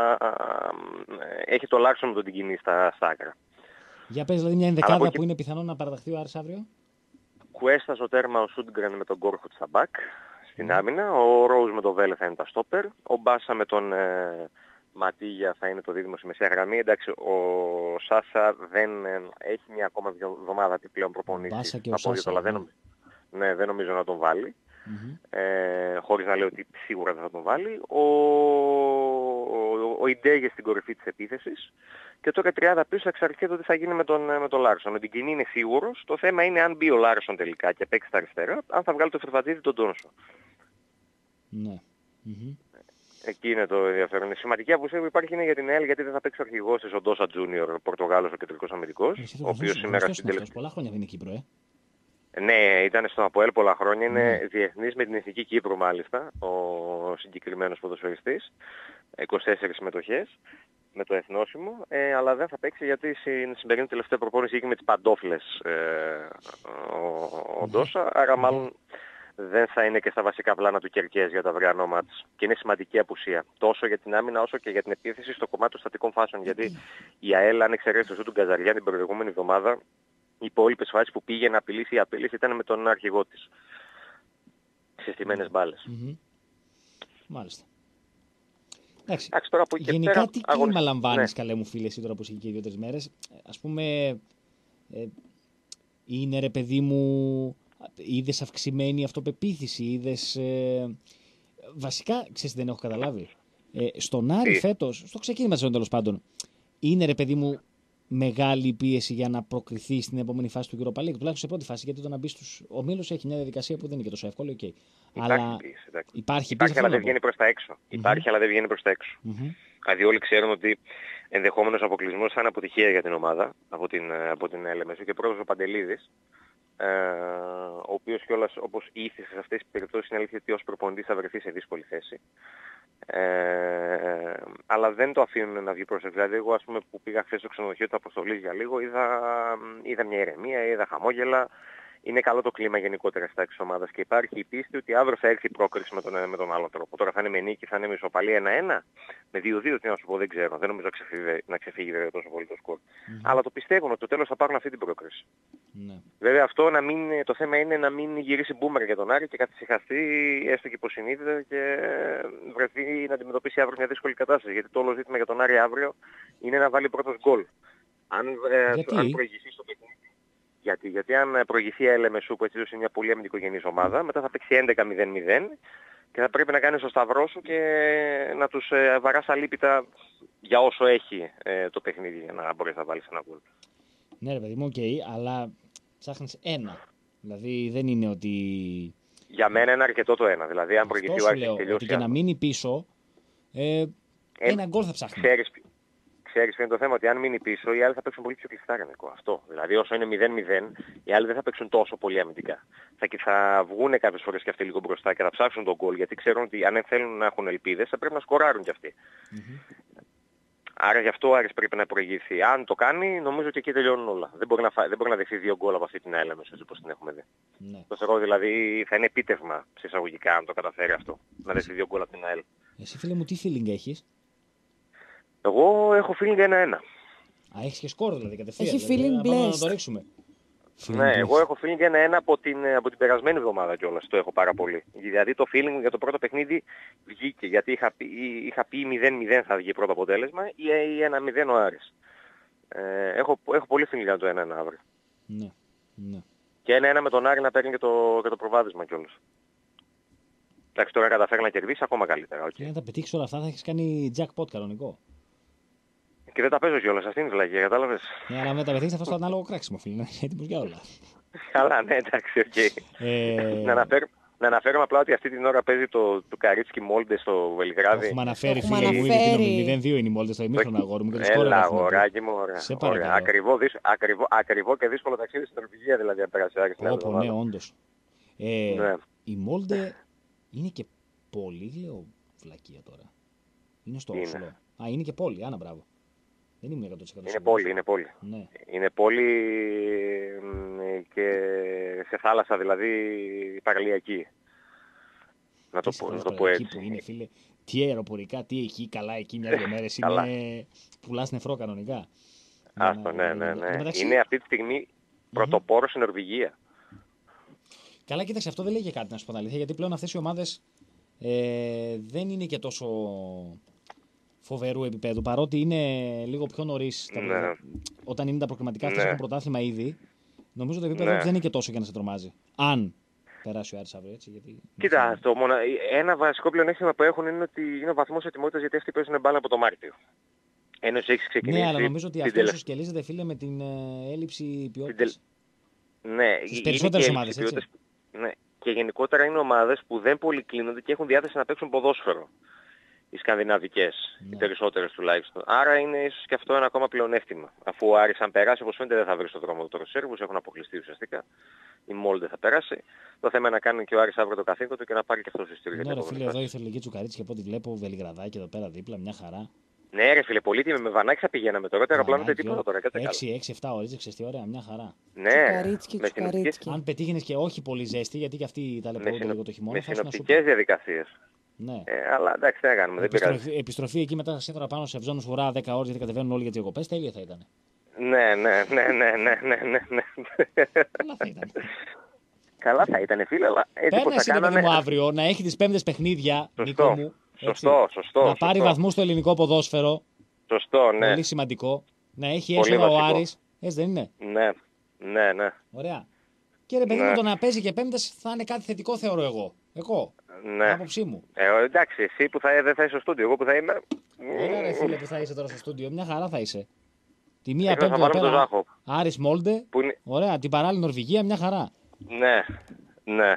ε, έχει το Λάρσον με τον την κοινή στα, στα άκρα. Για πες δηλαδή μια ενδεκάδα εκεί... που είναι πιθανό να παραταχθεί ο Άρης αύριο. Κουέστα στο τέρμα, ο Σούντγκραν με τον Γκόρχουτ στα μπακ στην mm. άμυνα, ο Ρόουζ με τον Βέλε θα είναι τα στόπερ, ο Μπάσα με τον... Ε, Ματίγια θα είναι το δίδυμο στη μεσαία γραμμή. Εντάξει, ο Σάσα δεν ε, έχει μια ακόμα εβδομάδα επιπλέον προπονήσεις από το αλλά δεν, νομ... ναι, δεν νομίζω να τον βάλει. Mm-hmm. Ε, χωρίς να λέω ότι σίγουρα δεν θα τον βάλει. Ο, ο, ο Ιντέγε στην κορυφή της επίθεσης. Και τώρα τριάδα πίσω εξαρτιέται τι θα γίνει με τον, με τον Λάρσον. Με την κοινή είναι σίγουρος. Το θέμα είναι αν μπει ο Λάρσον τελικά και παίξει τα αριστερά, αν θα βγάλει το Φερφατζίδη τον Τόνσο. Ναι. Mm-hmm. Εκεί είναι το ενδιαφέρον. Η σημαντική απουσία που υπάρχει είναι για την ΕΛ, γιατί δεν θα παίξει ο αρχηγός της, ο Ντόσα Τζούνιορ, Πορτογάλος, ο κεντρικός αμυντικός, ο οποίος σήμερα στην τελευταία... Πολλά χρόνια δεν είναι Κύπρο, ε. Ναι, ήταν στο ΑΠΟΕΛ πολλά χρόνια, είναι mm. διεθνής με την Εθνική Κύπρο μάλιστα, ο συγκεκριμένος ποδοσφαιριστής, είκοσι τέσσερις συμμετοχές με το εθνόσημο, ε, αλλά δεν θα παίξει γιατί στην σημερινή τελευταία προπόνηση είχε με τις παντόφλες ε, ο, ο Ντόσα, mm. άρα μάλλον δεν θα είναι και στα βασικά πλάνα του Κερκές για το αυριανό μάτς. Και είναι σημαντική απουσία. Τόσο για την άμυνα όσο και για την επίθεση στο κομμάτι των στατικών φάσεων. Γιατί η ΑΕΛ, αν εξαιρέσει το σου του Γκαζαριά την προηγούμενη εβδομάδα, οι υπόλοιπες φάσεις που πήγε να απειλήσει η απειλήση ήταν με τον αρχηγό της. Συστημένες μπάλες. Mm-hmm. Μάλιστα. Εντάξει. Εντάξει, τώρα από γενικά πέρα, τι κλίμα αγωνι... λαμβάνεις, ναι. καλέ μου φίλε, εσύ τώρα που είσαι και δύο-τρεις μέρες. Ας πούμε, ε, είναι ρε παιδί μου... Είδες αυξημένη αυτοπεποίθηση, είδες... Ε, βασικά, ξέρεις δεν έχω καταλάβει. Ε, στον Άρη φέτος, στο ξεκίνημα της τέλος πάντων, είναι ρε παιδί μου μεγάλη πίεση για να προκριθεί στην επόμενη φάση του Europa League, τουλάχιστον σε πρώτη φάση, γιατί όταν να μπει στους ομίλους έχει μια διαδικασία που δεν είναι και τόσο εύκολη, okay. Υπάρχει αλλά... πίεση, υπάρχει, υπάρχει πίεση, αλλά δεν βγαίνει προς τα έξω. Mm-hmm. Υπάρχει αλλά δεν βγαίνει προς τα έξω. Mm-hmm. Δηλαδή όλοι ξέρουν ότι ενδεχόμενος αποκλεισμός θα είναι αποτυχία για την ομάδα από την, από την Έλεμεσο και πρόεδρος ο Παντελίδης, Ε, ο οποίος κιόλας όπως ήθισε σε αυτές τις περιπτώσεις είναι αλήθεια ότι ως προπονητής θα βρεθεί σε δύσκολη θέση. Ε, αλλά δεν το αφήνουν να βγει προς έξω. Δηλαδή εγώ ας πούμε που πήγα χθες στο ξενοδοχείο του Αποστολής για λίγο είδα, είδα μια ηρεμία, είδα χαμόγελα. Είναι καλό το κλίμα γενικότερα στα έξω ομάδας και υπάρχει η πίστη ότι αύριο θα έρθει η πρόκριση με τον, με τον άλλο τρόπο. Τώρα θα είναι με νίκη, θα είναι με ισοπαλία ένα ένα, με δύο δύο, τι να σου πω, δεν ξέρω. Δεν νομίζω να ξεφύγει, να ξεφύγει βέβαια τόσο πολύ το σκορ. Mm-hmm. Αλλά το πιστεύουν ότι το τέλος θα πάρουν αυτή την πρόκριση. Mm-hmm. Βέβαια αυτό να μην, το θέμα είναι να μην γυρίσει μπούμερ για τον Άρη και καθησυχαστεί έστω και υποσυνείδητα και βρεθεί να αντιμετωπίσει αύριο μια δύσκολη κατάσταση. Γιατί το όλο ζήτημα για τον Άρη αύριο είναι να βάλει πρώτος γκολ. Αν, ε, αν προηγηθεί στο παιχνίδι. Γιατί, γιατί αν προηγηθεί η Ελ Εμ Ες Γιου που έτσι είναι μια πολύ αμυντικογενής ομάδα, μετά θα παίξει έντεκα μηδέν μηδέν και θα πρέπει να κάνεις το σταυρό σου και να τους ε, βαράς αλίπητα για όσο έχει ε, το παιχνίδι για να μπορείς να βάλεις ένα γκολ. Ναι ρε παιδί μου, οκ, okay, αλλά ψάχνεις ένα. Δηλαδή δεν είναι ότι... Για μένα είναι αρκετό το ένα. Δηλαδή αν προηγηθεί ο Άρης και τελειώσει... ότι και να μείνει πίσω, ε, ε, ένα γκολ θα ψάχνει. Ξέρεις, ξέρεις ποιο είναι το θέμα, ότι αν μείνει πίσω οι άλλοι θα παίξουν πολύ πιο κλειστά Νικό. Αυτό. Δηλαδή όσο είναι μηδέν μηδέν, οι άλλοι δεν θα παίξουν τόσο πολύ αμυντικά. Θα, θα βγουν κάποιες φορές και αυτοί λίγο μπροστά και θα ψάξουν τον γκολ, γιατί ξέρουν ότι αν θέλουν να έχουν ελπίδες θα πρέπει να σκοράρουν κι αυτοί. Mm-hmm. Άρα γι' αυτό ο Άρης πρέπει να προηγηθεί. Αν το κάνει, νομίζω ότι εκεί τελειώνουν όλα. Δεν μπορεί να, φά... δεν μπορεί να δεχθεί δύο γκολ από αυτή την Ελ Εμ Ες Γιου όπως την έχουμε δει. Ναι. Το θεωρώ δηλαδή θα είναι επίτευγμα σε εισαγωγικά αν το καταφέρει αυτό. Να δεχθεί δύο γκολ από την ΑΕΛ. Εσύ φίλε μου, τι feeling έχεις? Εγώ έχω feeling ένα ένα. Α, έχεις και σκόρ δηλαδή κατευθείαν. Έχει feeling δηλαδή, blessed. Να το ρίξουμε. Ναι, εγώ έχω feeling ένα ένα από την, από την περασμένη εβδομάδα κιόλας. Το έχω πάρα πολύ. Δηλαδή το feeling για το πρώτο παιχνίδι βγήκε. Γιατί είχα πει, είχα πει μηδέν μηδέν θα βγει πρώτο αποτέλεσμα ή ένα μηδέν ο Άρης. Ε, έχω, έχω πολύ feeling για το ένα ένα αύριο. Ναι, ναι. Και ένα ένα με τον Άρη να παίρνει και το, και το προβάδισμα κιόλας. Εντάξει, τώρα καταφέρει να κερδίσει ακόμα καλύτερα. Okay. Και αν τα πετύχεις όλα αυτά θα έχεις κάνει jackpot κανονικό. Και δεν τα παίζω κιόλας, αυτή είναι η βλαγία, κατάλαβες. Ναι, αλλά με τα πετύχεις θα φας το ανάλογο κράξιμο, φίλε. Να είσαι έτοιμος για όλα. Καλά, ναι, εντάξει, οκ. Okay. Ε... να, αναφέρ, να αναφέρουμε απλά ότι αυτή την ώρα παίζει το, το Καρίτσκι Μόλντε στο Βελιγράδι. Έχουμε αναφέρει, φίλε μου, ήδη μηδέν δύο είναι η Μόλντε στο ημίχρονο αγόρι μου. Έλα, αγοράκι μου, ωραία. ωραία. Ακριβό, δυσ, ακριβό, ακριβό και δύσκολο ταξίδι στην Νορβηγία, δηλαδή, αν περάσει άκρη. Όπω, ναι, όντως. Ε, ναι. Η Μόλντε είναι και πόλη, λέω, βλακεία τώρα. Είναι στο Όσλο. Α, είναι και πόλη, άνα μπράβο. Δεν ήμουν εκατό τοις εκατό. Είναι πόλη, είναι πόλη. Ναι. Είναι πόλη και σε θάλασσα, δηλαδή παραλιακή. Να το, πω, να το πω έτσι. Που είναι, φίλε, τι αεροπορικά, τι εκεί, καλά εκεί μια-δύο μέρες είναι, πουλάς νεφρό κανονικά. Άστο, ναι, ναι, ναι. Μεταξύ... Είναι αυτή τη στιγμή πρωτοπόρο στην Νορβηγία. Καλά, κοίταξε, αυτό δεν λέγει κάτι να σου πω την αλήθεια, γιατί πλέον αυτές οι ομάδες ε, δεν είναι και τόσο φοβερού επίπεδου, παρότι είναι λίγο πιο νωρίς, ναι. Όταν είναι τα προκριματικά αυτές ναι. Έχουν πρωτάθλημα ήδη, νομίζω το επίπεδο ναι. Δεν είναι και τόσο για να σε τρομάζει. Αν περάσει ο Άρης αύριο, έτσι. Γιατί... Κοίτα, το μονα... ένα βασικό πλεονέκτημα που έχουν είναι ότι είναι ο βαθμός ετοιμότητας, γιατί αυτοί παίζουν μπάλα από το Μάρτιο. Ένωση έχει ξεκινήσει. Ναι, αλλά νομίζω ότι αυτό τελε... σκελίζεται, φίλε, με την ε, έλλειψη ποιότητας. Τελε... Ναι, στις περισσότερες ομάδες, έτσι. Ναι. Και γενικότερα είναι ομάδες που δεν πολυκλίνονται και έχουν διάθεση να παίξουν ποδόσφαιρο. Οι σκανδιναβικές, ναι. Οι περισσότερες τουλάχιστον. Άρα είναι ίσως και αυτό ένα ακόμα πλεονέκτημα. Αφού ο Άρης αν περάσει, όπως φαίνεται δεν θα βρει στον δρόμο του Σέρβους, έχουν αποκλειστεί ουσιαστικά. Η Μόλντε θα περάσει. Το θέμα είναι να κάνει και ο Άρης αύριο το καθήκον του και να πάρει και αυτό το εισιτήριο. Ναι, ρε φίλε, εδώ ήθελε και Τσουκαρίτσι και από ό,τι βλέπω Βελιγραδάκι εδώ πέρα δίπλα, μια χαρά. Ναι, ρε φίλε, πολύτιμη με βανάκι θα πηγαίναμε τώρα. Τώρα απλά με τίποτα τώρα. έξι έξι επτά ώρες, ξέρεις τι ωραία, μια χαρά. Ναι, με αν πετύχαινες και όχι πολύ ζέστη, γιατί και αυτοί ταλαιπωρούνται λίγο το χειμώνα. Με συνοπτικές διαδικασίες. Ναι. Ε, αλλά εντάξει, τι να κάνουμε, δεν πειράζει. Επιστροφή εκεί μετά σύνορα πάνω σε Ευζώνους ουρά δέκα ώρες γιατί κατεβαίνουν όλοι για τις διακοπές, τέλεια θα ήταν. Ναι, ναι, ναι, ναι, ναι, ναι, ναι, ναι. Καλά θα ήταν. Καλά θα ήταν, φίλε, αλλά έτσι πως θα κάνανε... μου αύριο να έχει τις πέμπτες παιχνίδια, Νίκο μου. Σωστό, σωστό. Να πάρει βαθμούς στο ελληνικό ποδόσφαιρο. Σωστό, ναι. Πολύ σημαντικό. Να έχει έσοδα ο Άρης. Έτσι δεν είναι? Ναι, ναι, ναι. Ωραία. Και ρε παιδί μου, το να παίζει και πέμπτες θα είναι κάτι θετικό, θεωρώ εγώ. Εγώ. Ναι. Άποψή μου. Ε, εντάξει, εσύ που θα, δεν θα είσαι στο στούντιο, εγώ που θα είμαι... Έλα ρε φίλε που θα είσαι τώρα στο στούντιο, μια χαρά θα είσαι. Τη μία πέμπτη εδώ πέρα, Άρης Μόλντε, είναι... ωραία, την παράλληλη Νορβηγία, μια χαρά. Ναι, ναι.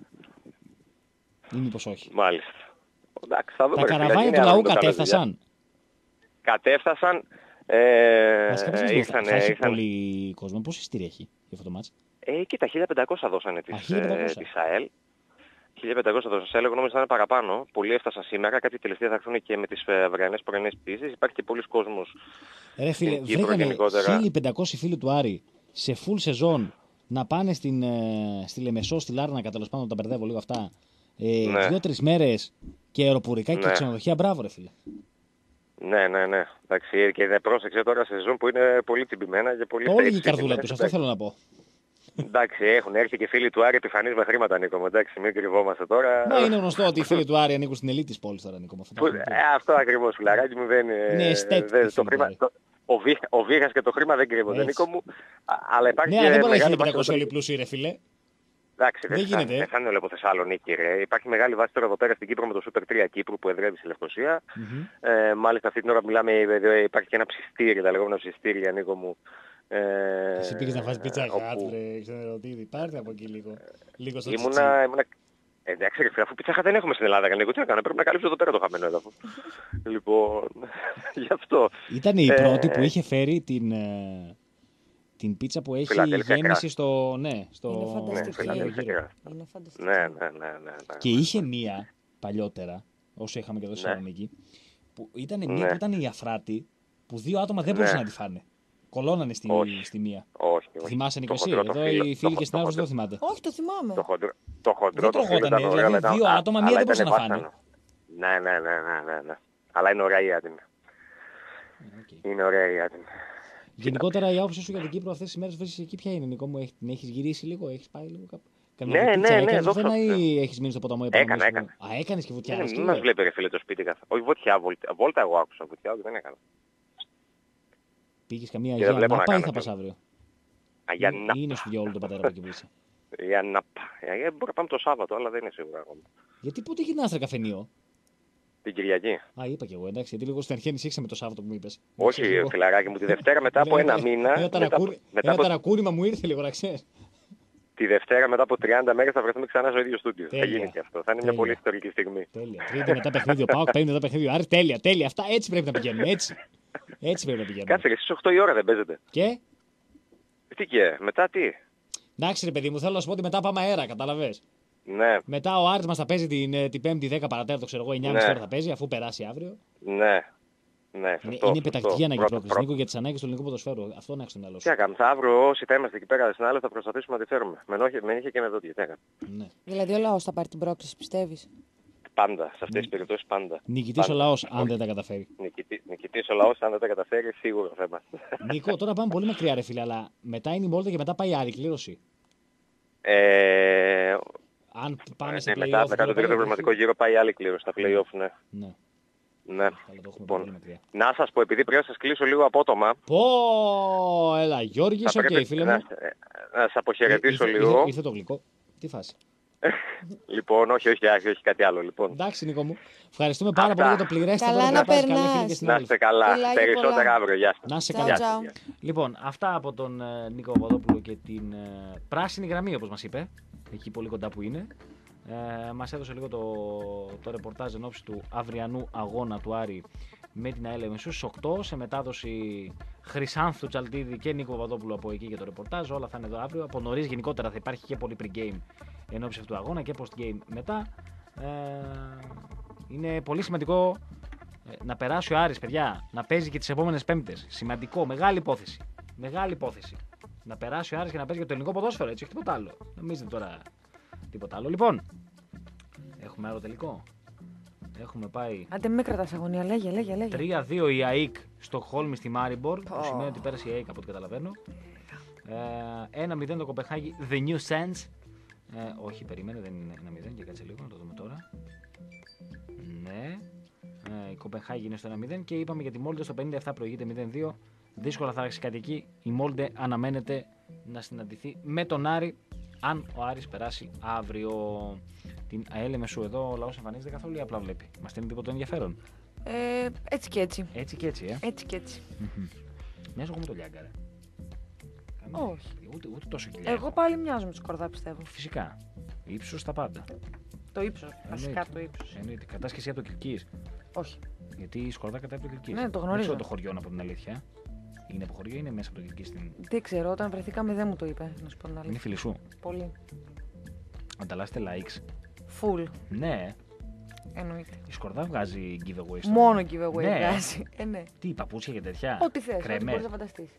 Ή μήπως όχι? Μάλιστα. Εντάξει, θα δούμε, τα καραβάνια του λαού κατέφτασαν. Κατέφτασαν. Ε, Μας κάποιος ήρθαν, θα έχει ήρθαν... πολύ κόσμο. Πόση εισιτήρια έχει για αυτό το μάτς? Ε, κοίτα, χίλια πεντακόσια δώσανε της, ε, της ΑΕΛ. χίλια πεντακόσια δώσανε της ΑΕΛ, εγώ νόμιζα θα είναι παραπάνω. Πολλοί έφτασαν σήμερα, κάποιοι τελευταία θα έρθουν και με τις αυριανές πρωινές πτήσεις. Υπάρχει και πολλοί κόσμος. Ρε φίλε, βρήκανε χίλια πεντακόσιοι φίλοι του Άρη σε full σεζόν να πάνε στην, ε, στη Λεμεσό, στη Λάρνακα, τέλος πάντων, τα μπερδεύω λίγο αυτά. Ε, ναι. Δύο-τρεις μέρες και αεροπορικά ναι. Και ξενοδοχεία, μπράβο ρε φίλε. Ναι, ναι, ναι. Εντάξει, και δεν πρόσεξε τώρα σε σεζόν που είναι πολύ τυμπημένα και πολύ όλη η καρδούλα τους, αυτό θέλω να πω. Εντάξει, έχουν έρθει και φίλοι του Άρη επιφανείς με χρήματα, Νίκο μου. Εντάξει, μην κρυβόμαστε τώρα. Μα είναι γνωστό ότι οι φίλοι του Άρη ανήκουν στην ελίτ της πόλης τώρα, Νίκο μου. Αυτό, ε, αυτό ακριβώς, φιλαράκι μου, δεν είναι... Είναι εστέτ. Δεν, το, χρήμα, το, ο, βί, ο Βίχας και το χρήμα δεν κρύβονται, Νίκο μου. Αλλά υπάρχει ναι, δεν μπορεί να έχει βάση πεντακόσιοι όλοι πλούσιοι, ρε φίλε. Εντάξει, δεν γίνεται. Δεν θα είναι όλο από Θεσσαλονίκη, ρε. Υπάρχει μεγάλη βάση τώρα εδώ πέρα στην Κύπρο με το Super τρία Κύπρου που εδρεύει στη Λευκοσία. Mm-hmm. Ε, μάλιστα αυτή την ώρα που μιλάμε υπάρχει και ένα ψιστήρι, τα λεγόμενα ψιστήρια, Νίκο μου. Ε, Εσύ πήγες να φας πίτσα χάτ, ρε, ξέρω τι, πάρτε από εκεί λίγο. Λίγο στο ήμουνα, τσιτσί. ήμουνα... Εντάξει, ρε φίλε, αφού πίτσα χάτ δεν έχουμε στην Ελλάδα, Νίκο, τι να κάνω, πρέπει να καλύψω εδώ πέρα το χαμένο έδαφος. Λοιπόν, γι' αυτό. Ήταν η πρώτη που είχε φέρει την... Την πίτσα που έχει γέμιση στο... Ναι, στο... Είναι φανταστική. Ναι, είναι φανταστική. Ναι, ναι, ναι, ναι, ναι. Και είχε μία παλιότερα, όσο είχαμε και εδώ στη Θεσσαλονίκη, που ήταν μία ναι. που ήταν η Αφράτη, που δύο άτομα δεν μπορούσαν ναι. να τη φάνε. Κολώνανε στη, στη μία. Όχι, όχι. Θυμάσαι, Νίκο, εσύ? Εδώ οι φίλοι και στην άλλη δεν το θυμάται. Όχι, το θυμάμαι. Το χοντρό, το χοντρό δεν τρογότανε, δηλαδή δύο άτομα μία δεν μπορούσαν να φάνε. Ναι, ναι, ναι, ναι, ναι. Αλλά είναι ωραία η άτιμη. Είναι ωραία η άτιμη. Γενικότερα η άποψή σου για την Κύπρο αυτές τις μέρες βρίσκεσαι εκεί ποια είναι, Νικό μου? Την έχεις γυρίσει λίγο, έχεις πάει λίγο κάπου? Ναι, ναι, ναι, ναι, εδώ θα... ή έχεις μείνει στο ποταμό επάνω? Έκανα, έκανα. Α, έκανες και βουτιά. Δεν μας βλέπει ρε φίλε το σπίτι καθ' όχι βουτιά, βόλτα, βόλτα εγώ άκουσα, βουτιά όχι δεν έκανα. Πήγες καμία για να πάει ή θα πας αύριο? Για να ή είναι στο διόλου τον πατέρα από εκεί που είσαι? Για να πάει, μπορεί να πάμε το Σάββατο, αλλά δεν είναι σίγουρα ακόμα. Γιατί πότε γυρνάς ρε καφενείο? Την Κυριακή. Α, είπα και εγώ, εντάξει, γιατί λίγο στην αρχή ανησύχησε με το Σάββατο που μου είπες. Όχι, φιλαράκι μου, τη Δευτέρα μετά από ένα μήνα. Ένα ταρακούρημα μου ήρθε λίγο, να ξέρεις. Τη Δευτέρα μετά από τριάντα μέρες θα βρεθούμε ξανά στο ίδιο στούντιο. Θα γίνει και αυτό. Θα είναι μια πολύ ιστορική στιγμή. Τέλεια. Τρίτη μετά παιχνίδι ο ΠΑΟΚ, πέμπτη μετά παιχνίδι ο Άρης. Τέλεια, τέλεια. Αυτά έτσι πρέπει να πηγαίνουμε. Έτσι. Έτσι πρέπει να πηγαίνουμε. Κάτσε, εσείς οκτώ η ώρα δεν παίζετε? Και? Τι και, μετά τι? Εντάξει, ρε παιδί μου, θέλω να σου πω ότι μετά πάμε αέρα, κατάλαβες. Ναι. Μετά ο Άρης μας θα παίζει την, την Πέμπτη δέκα παρατέταρτο, ξέρω εγώ, εννιά και μισή ώρα θα παίζει, αφού περάσει αύριο. Ναι. Ναι, σωστό, είναι σωστό. είναι πετακτική ανάγκη πρόκληση, Νίκο, για τις ανάγκες του ελληνικού ποδοσφαίρου. Αυτό να έχεις στο μυαλό σου. Τι έκαμε, αύριο όσοι θα είμαστε εκεί πέρα στην άλλη θα προσπαθήσουμε να τη φέρουμε. Με νύχια και με δόντια. Τι έκαμε. Ναι. Δηλαδή ο λαός θα πάρει την πρόκληση, πιστεύεις? Πάντα, σε αυτές τις περιπτώσεις πάντα. Νικητής ο λαός, αν δεν τα καταφέρει. Νικητή, νικητής ο λαός, αν δεν τα καταφέρει, σίγουρα θέμα. Νίκο, τώρα πάμε πολύ μακριά, ρε φίλε, αλλά μετά είναι η Μόλτα και μετά πάει η άλλη κλήρωση. Ε... Αν πάμε σε ναι, play-off. μετά, μετά το τρίτο πραγματικό γύρο πάει η άλλη κλήρωση, στα play-off, ναι. Ναι. Ναι. Λοιπόν, να σας πω, επειδή πρέπει να σας κλείσω λίγο απότομα. Πω, έλα Γιώργης, οκ, okay, φίλε μου. Να, να σας αποχαιρετήσω Ή, λίγο. Ήρθε, ήρθε το γλυκό. Τι φάση. Λοιπόν, όχι, όχι, όχι, όχι κάτι άλλο. Λοιπόν. Εντάξει, Νίκο μου. Ευχαριστούμε πάρα Αυτά. πολύ για το πληρέστατο. Καλά να περνάς. Να είστε καλά. Περισσότερα αύριο. Γεια σας. Να είστε καλά. Ciao, ciao. Λοιπόν, αυτά από τον ε, Νίκο Παπαδόπουλο και την ε, πράσινη γραμμή, όπως μας είπε. Εκεί πολύ κοντά που είναι. Ε, μας έδωσε λίγο το, το ρεπορτάζ εν ώψη του αυριανού αγώνα του Άρη με την ΑΕΛ Μεσού στις οκτώ, σε μετάδοση Χρυσάνθου Τσαλτίδη και Νίκο Παπαδόπουλου από εκεί για το ρεπορτάζ. Όλα θα είναι εδώ αύριο. Από νωρίς γενικότερα θα υπάρχει και πολύ pre-game εν ώψη αυτού του αγώνα και post-game μετά. Ε, είναι πολύ σημαντικό ε, να περάσει ο Άρης, παιδιά, να παίζει και τις επόμενες Πέμπτες. Σημαντικό, μεγάλη υπόθεση. Μεγάλη υπόθεση. Να περάσει ο Άρης και να παίζει και το ελληνικό ποδόσφαιρο, έτσι, όχι τίποτα άλλο. Νομίζετε τώρα τίποτα άλλο. Λοιπόν, έχουμε άλλο τελικό. Έχουμε πάει. Άντε, με κρατάς αγωνία, λέγε, λέγε, λέγε. τρία δύο η ΑΕΚ στο Χόλμη στη Μάριμπορ. Που σημαίνει ότι πέρασε η ΑΕΚ από ό,τι καταλαβαίνω. Ε, ένα μηδέν το Κοπεχάγη, The New Sense. Ε, όχι, περίμενε, δεν είναι ένα μηδέν και κάτσε λίγο να το δούμε τώρα. Ναι. Ε, η Κοπεχάγη είναι στο ένα μηδέν και είπαμε για τη Μόλντε στο πενήντα επτά προηγείται μηδέν δύο. Δύσκολα θα έχει κάτι εκεί. Η Μόλντε αναμένεται να συναντηθεί με τον Άρη αν ο Άρης περάσει αύριο. Την ΑΕΛ Μεσού εδώ ο λαός εμφανίζεται καθόλου ή απλά βλέπει? Μας στέλνει τίποτα ενδιαφέρον? Ε, έτσι και έτσι. Έτσι και έτσι, ε. Έτσι και έτσι. Μοιάζω εγώ με το Λιάγκα, ρε. Όχι. Ούτε, ούτε τόσο κοιλιά. Εγώ πάλι μοιάζω με Σκορδά, πιστεύω. Φυσικά. Ύψος στα πάντα. Το ύψος. Βασικά το ύψος. Εννοείται. Κατάσχεση από το Κιλκής. Όχι. Γιατί η Σκορδά κατά από το Κιλκής. Ναι, το γνωρίζω. Δεν ξέρω το χωριό από την αλήθεια. Είναι από χωριό ή είναι μέσα από το Κιλκής στην. Δεν ξέρω, όταν βρεθήκαμε δεν μου το είπε. Να σου πω την αλήθεια. Είναι φίλη σου. Πολύ. Ανταλλάσσετε likes. Full. Ναι. Εννοείται. Η Σκορδά βγάζει giveaway. Στο... Μόνο giveaway ναι. βγάζει. Ε, ναι. Τι, παπούτσια και τέτοια. Ό,τι θες, ό,τι μπορείς να φανταστείς.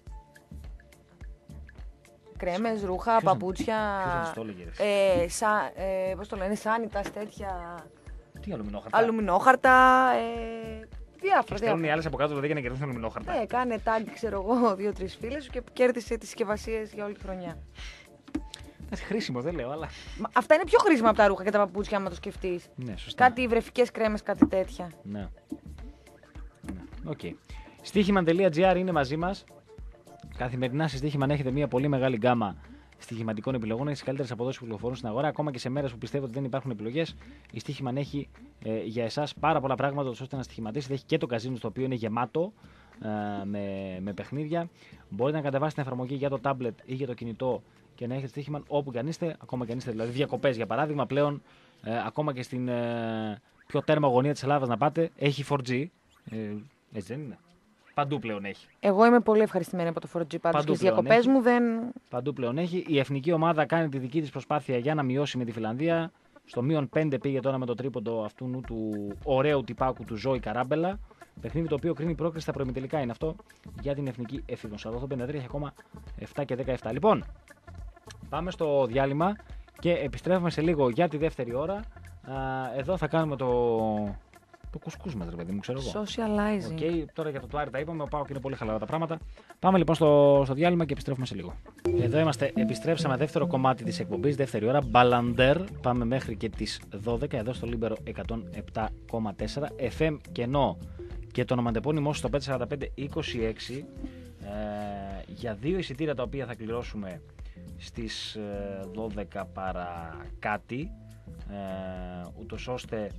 Κρέμες, ρούχα, ποιος παπούτσια. Ποιος το έλεγε, ρε. Ε, σα, ε, πώς το λένε, σάνιτας, τέτοια. Τι αλουμινόχαρτα. Αλουμινόχαρτα. Ε, διάφορα. Και στέλνουν οι άλλες από κάτω δηλαδή για να κερδίσουν αλουμινόχαρτα. Ναι, κάνε tag, ξέρω εγώ, δύο-τρεις φίλες σου και κέρδισε τις συσκευασίες για όλη τη χρονιά. Είναι χρήσιμο, δεν λέω, αλλά. Μα, αυτά είναι πιο χρήσιμα από τα ρούχα και τα παπούτσια, άμα το σκεφτείς. Ναι, σωστά. Κάτι βρεφικές κρέμες, κάτι τέτοια. Ναι. Ναι. Οκ. Okay. Στοίχημαν.gr είναι μαζί μας. Καθημερινά στη Στοίχημαν έχετε μια πολύ μεγάλη γκάμα στοιχηματικών επιλογών. Έχει τις καλύτερες αποδόσεις που κυκλοφορούν στην αγορά. Ακόμα και σε μέρες που πιστεύω ότι δεν υπάρχουν επιλογές, η Στοίχημαν έχει ε, για εσάς πάρα πολλά πράγματα ώστε να στοιχηματίσετε. Έχει και το καζίνο, το οποίο είναι γεμάτο ε, με, με παιχνίδια. Μπορείτε να κατεβάσετε την εφαρμογή για το tablet ή για το κινητό και να έχετε Στοίχημαν όπου και αν είστε. Ακόμα και αν είστε δηλαδή διακοπές για παράδειγμα, πλέον ε, ακόμα και στην ε, πιο τέρμα γωνία της Ελλάδας να πάτε, έχει φορ τζι. Ε, έτσι δεν είναι? Παντού πλέον έχει. Εγώ είμαι πολύ ευχαριστημένη από το φορ τζι πάντως και στις διακοπές μου δεν... Παντού πλέον έχει. Η εθνική ομάδα κάνει τη δική της προσπάθεια για να μειώσει με τη Φιλανδία. Στο μείον πέντε πήγε τώρα με το τρίποντο αυτού του ωραίου τυπάκου του Ζόη Καράμπελα. Παιχνίδι το οποίο κρίνει πρόκριση στα προημιτελικά είναι αυτό για την εθνική εφήβων. σαράντα οκτώ πενήντα τρία έχει ακόμα επτά και δεκαεπτά. Λοιπόν, πάμε στο διάλειμμα και επιστρέφουμε σε λίγο για τη δεύτερη ώρα. Εδώ θα κάνουμε το... Το κουσκούς μας, ρε παιδί μου, ξέρω εγώ. Socializing. Okay, τώρα για το Τουάρι τα είπαμε, ο Πάοκ είναι πολύ χαλαρά τα πράγματα. Πάμε λοιπόν στο, στο διάλειμμα και επιστρέφουμε σε λίγο. Εδώ είμαστε, επιστρέψαμε δεύτερο κομμάτι της εκπομπής, δεύτερη ώρα, Μπαλαντέρ. Πάμε μέχρι και τις δώδεκα, εδώ στο Λίμπερο εκατόν επτά κόμμα τέσσερα. εφ εμ κενό και το ονοματεπώνυμό στο πέντε σαράντα πέντε είκοσι έξι ε, για δύο εισιτήρια τα οποία θα κληρώσουμε στις ε, δώδεκα παρά κάτι, ε, ούτως ώστε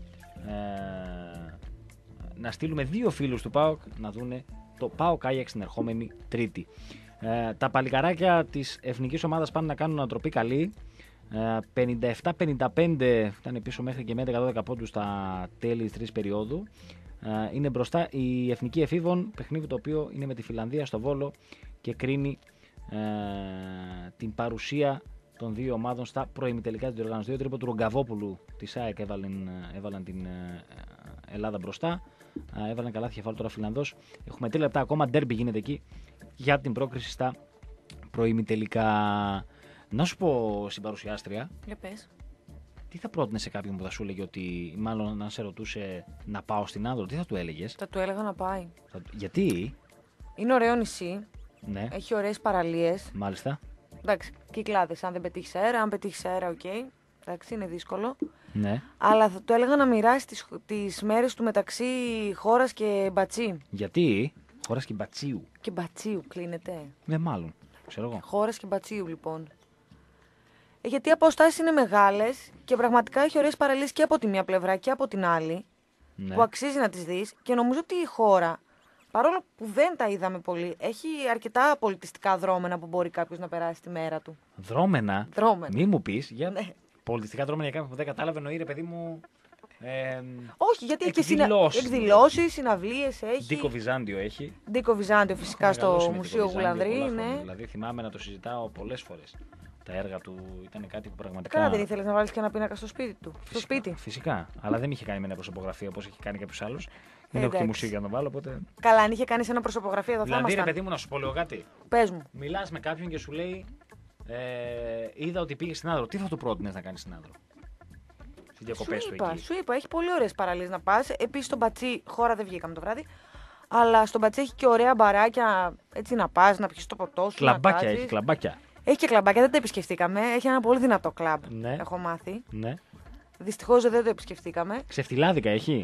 Ε, να στείλουμε δύο φίλους του ΠΑΟΚ να δούνε το ΠΑΟΚ Άγιαξ την ερχόμενη Τρίτη. Ε, τα παλικαράκια της εθνικής ομάδας πάνε να κάνουν ανατροπή καλή. Ε, πενήντα επτά πενήντα πέντε ήταν πίσω μέχρι και με έντεκα δώδεκα πόντους στα τέλη της τρίτης περίοδου. Ε, είναι μπροστά η εθνική εφήβων, παιχνίδι το οποίο είναι με τη Φιλανδία στο Βόλο και κρίνει ε, την παρουσία των δύο ομάδων στα προημιτελικά της διοργάνωσης. Δύο τρίπο του Ρογκαβόπουλου της ΑΕΚ έβαλαν, έβαλαν την Ελλάδα μπροστά. Έβαλαν καλάθι κεφάλου τώρα Φιλανδός. Έχουμε τρία λεπτά ακόμα. Ντέρμπι γίνεται εκεί για την πρόκριση στα προημιτελικά. Να σου πω, συμπαρουσιάστρια, Για πες. τι θα πρότεινε σε κάποιον που θα σου έλεγε ότι, μάλλον να σε ρωτούσε να πάω στην Άνδρο, τι θα του έλεγες? Θα του έλεγα να πάει. Θα... Γιατί? Είναι ωραίο νησί. Ναι. Έχει ωραίες παραλίες. Μάλιστα. Εντάξει, κυκλάδες. Αν δεν πετύχει αέρα, αν πετύχει αέρα, οκ. Okay. Εντάξει, είναι δύσκολο. Ναι. Αλλά θα του έλεγα να μοιράσει τις, τις μέρες του μεταξύ χώρας και μπατσί. Γιατί? Χώρας και μπατσίου. Και μπατσίου κλείνεται. Ναι, μάλλον. Ξέρω εγώ. Χώρας και μπατσίου, λοιπόν. Ε, γιατί οι αποστάσεις είναι μεγάλες και πραγματικά έχει ωραίες παραλίες και από τη μία πλευρά και από την άλλη. Ναι. Που αξίζει να τις δεις. Και νομίζω ότι η χώρα, παρόλο που δεν τα είδαμε πολύ, έχει αρκετά πολιτιστικά δρόμενα που μπορεί κάποιος να περάσει τη μέρα του. Δρόμενα. Δρόμενα. Μη μου πεις για ναι. πολιτιστικά δρόμενα για κάποιον που δεν κατάλαβε, εννοεί ρε παιδί μου. Ε, Όχι, γιατί έχει και συνα... εκδηλώσεις, συναυλίες έχει. Ντίκο Βυζάντιο έχει. Ντίκο Βυζάντιο φυσικά στο Μουσείο Γουλανδρή. Ναι. Δηλαδή θυμάμαι να το συζητάω πολλές φορές. Τα έργα του ήταν κάτι που πραγματικά. Καλά, δεν ήθελες να βάλεις και ένα πίνακα στο σπίτι του. Φυσικά, στο σπίτι. Φυσικά. Αλλά δεν είχε κάνει με μια προσωπογραφία όπως έχει κάνει κάποιος άλλος. Δεν έχω και μουσείο για να το βάλω, οπότε. Καλά, αν είχε κάνει ένα προσωπογραφία εδώ θα Δηλαδή, ρε παιδί μου, να σου πω λίγο κάτι. Πες μου. Μιλάς με κάποιον και σου λέει. Ε, είδα ότι πήγε στην Άνδρο. Τι θα του πρότεινες να κάνει στην Άνδρο? Στις διακοπές του εκεί. Σου είπα, έχει πολύ ωραίες παραλίες να πας. Επίσης στον Πατσί, χώρα δεν βγήκαμε το βράδυ. Αλλά στον Πατσί έχει και ωραία μπαράκια έτσι να πας, να πιεις το ποτό σου. Κλαμπάκια έχει, κλαμπάκια. Έχει και κλαμπάκια, δεν τα επισκεφτήκαμε. Έχει ένα πολύ δυνατό κλαμπ. Ναι. Έχω μάθει. Ναι. Δυστυχώς δεν το επισκεφτήκαμε. Ξεφτιλάδικα έχει.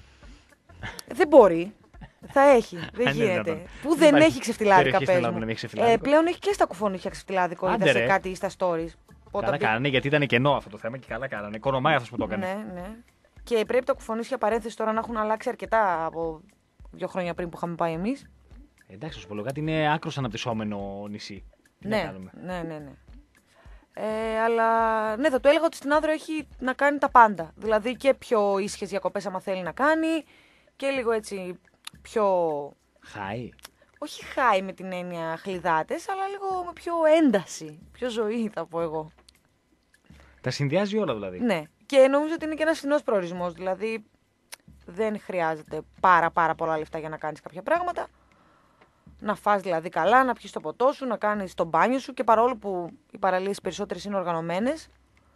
Δεν μπορεί. Θα έχει. Δεν γίνεται. Πού δεν έχει ξεφτιλάδικα, πες μου. Ε, πλέον έχει και στα κουφονίσια ξεφτιλάδικο. Είδα σε κάτι στα stories. Καλά κάνανε, γιατί ήταν κενό αυτό το θέμα και καλά κάνανε. Κονομάει αυτό που το έκανε. Ναι, ναι. Και πρέπει τα κουφονίσια παρένθεση τώρα να έχουν αλλάξει αρκετά από δύο χρόνια πριν που είχαμε πάει εμείς. Εντάξει, σου πω κάτι, είναι άκρως αναπτυσσόμενο νησί. Ναι, ναι, ναι, ναι. Ε, αλλά ναι, θα του έλεγα ότι στην Άνδρο έχει να κάνει τα πάντα. Δηλαδή και πιο ήσυχες διακοπές άμα θέλει να κάνει και λίγο έτσι πιο. Χάι. Όχι χάι με την έννοια χλιδάτες, αλλά λίγο με πιο ένταση. Πιο ζωή, θα πω εγώ. Τα συνδυάζει όλα δηλαδή. Ναι. Και νομίζω ότι είναι και ένας φθηνός προορισμός. Δηλαδή δεν χρειάζεται πάρα πάρα πολλά λεφτά για να κάνεις κάποια πράγματα. Να φας δηλαδή καλά, να πιεις το ποτό σου, να κάνεις το μπάνιο σου και παρόλο που οι παραλίες περισσότερες είναι οργανωμένες,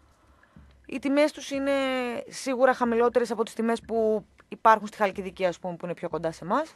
οι τιμές τους είναι σίγουρα χαμηλότερες από τις τιμές που υπάρχουν στη Χαλκιδική, ας πούμε, που είναι πιο κοντά σε εμάς.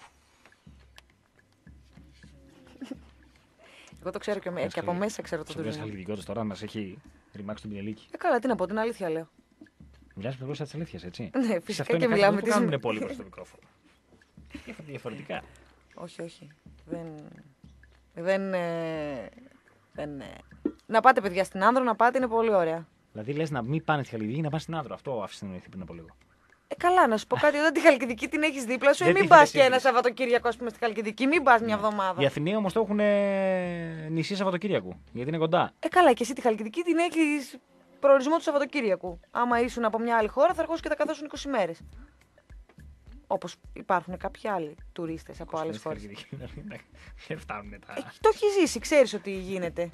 Εγώ το ξέρω και, και από μέσα ξέρω το τουρισμό. Στο Χαλκιδικό τώρα μας έχει ρημάξει τον πινελίκι. Ε, καλά, τι να πω, την αλήθεια λέω. Μιλάς με γλώσσα της αλήθειας, έτσι? Ναι, φυσικά και μιλάμε. Δεν κάνουν πολύ προς το μικρόφωνο. Διαφορετικά. όχι, όχι. Δεν... Δεν... Ε... δεν ε... Να πάτε, παιδιά, στην Άνδρο, να πάτε, είναι πολύ ωραία. Δηλαδή, λες να μην πάνε στη Χαλκιδική, να πάνε στην Άνδρο. Αυτό άφησε να πριν από λίγο. Ε, καλά, να σου πω κάτι. Όταν τη Χαλκιδική την έχεις δίπλα σου, ε, μην πας και ένα Σαββατοκύριακο, ας πούμε, στη Χαλκιδική. Μην πας μια εβδομάδα. Οι Αθηναίοι όμως το έχουν νησί Σαββατοκύριακου. Γιατί είναι κοντά. Ε, καλά, και εσύ τη Χαλκιδική την έχεις προορισμό του Σαββατοκύριακου. Άμα ήσουν από μια άλλη χώρα, θα αρχίσουν και θα καθόσουν είκοσι μέρες. Όπως υπάρχουν κάποιοι άλλοι τουρίστες από άλλες χώρες. Δεν φτάνουν τα. Το έχεις ζήσει, ξέρεις ότι γίνεται.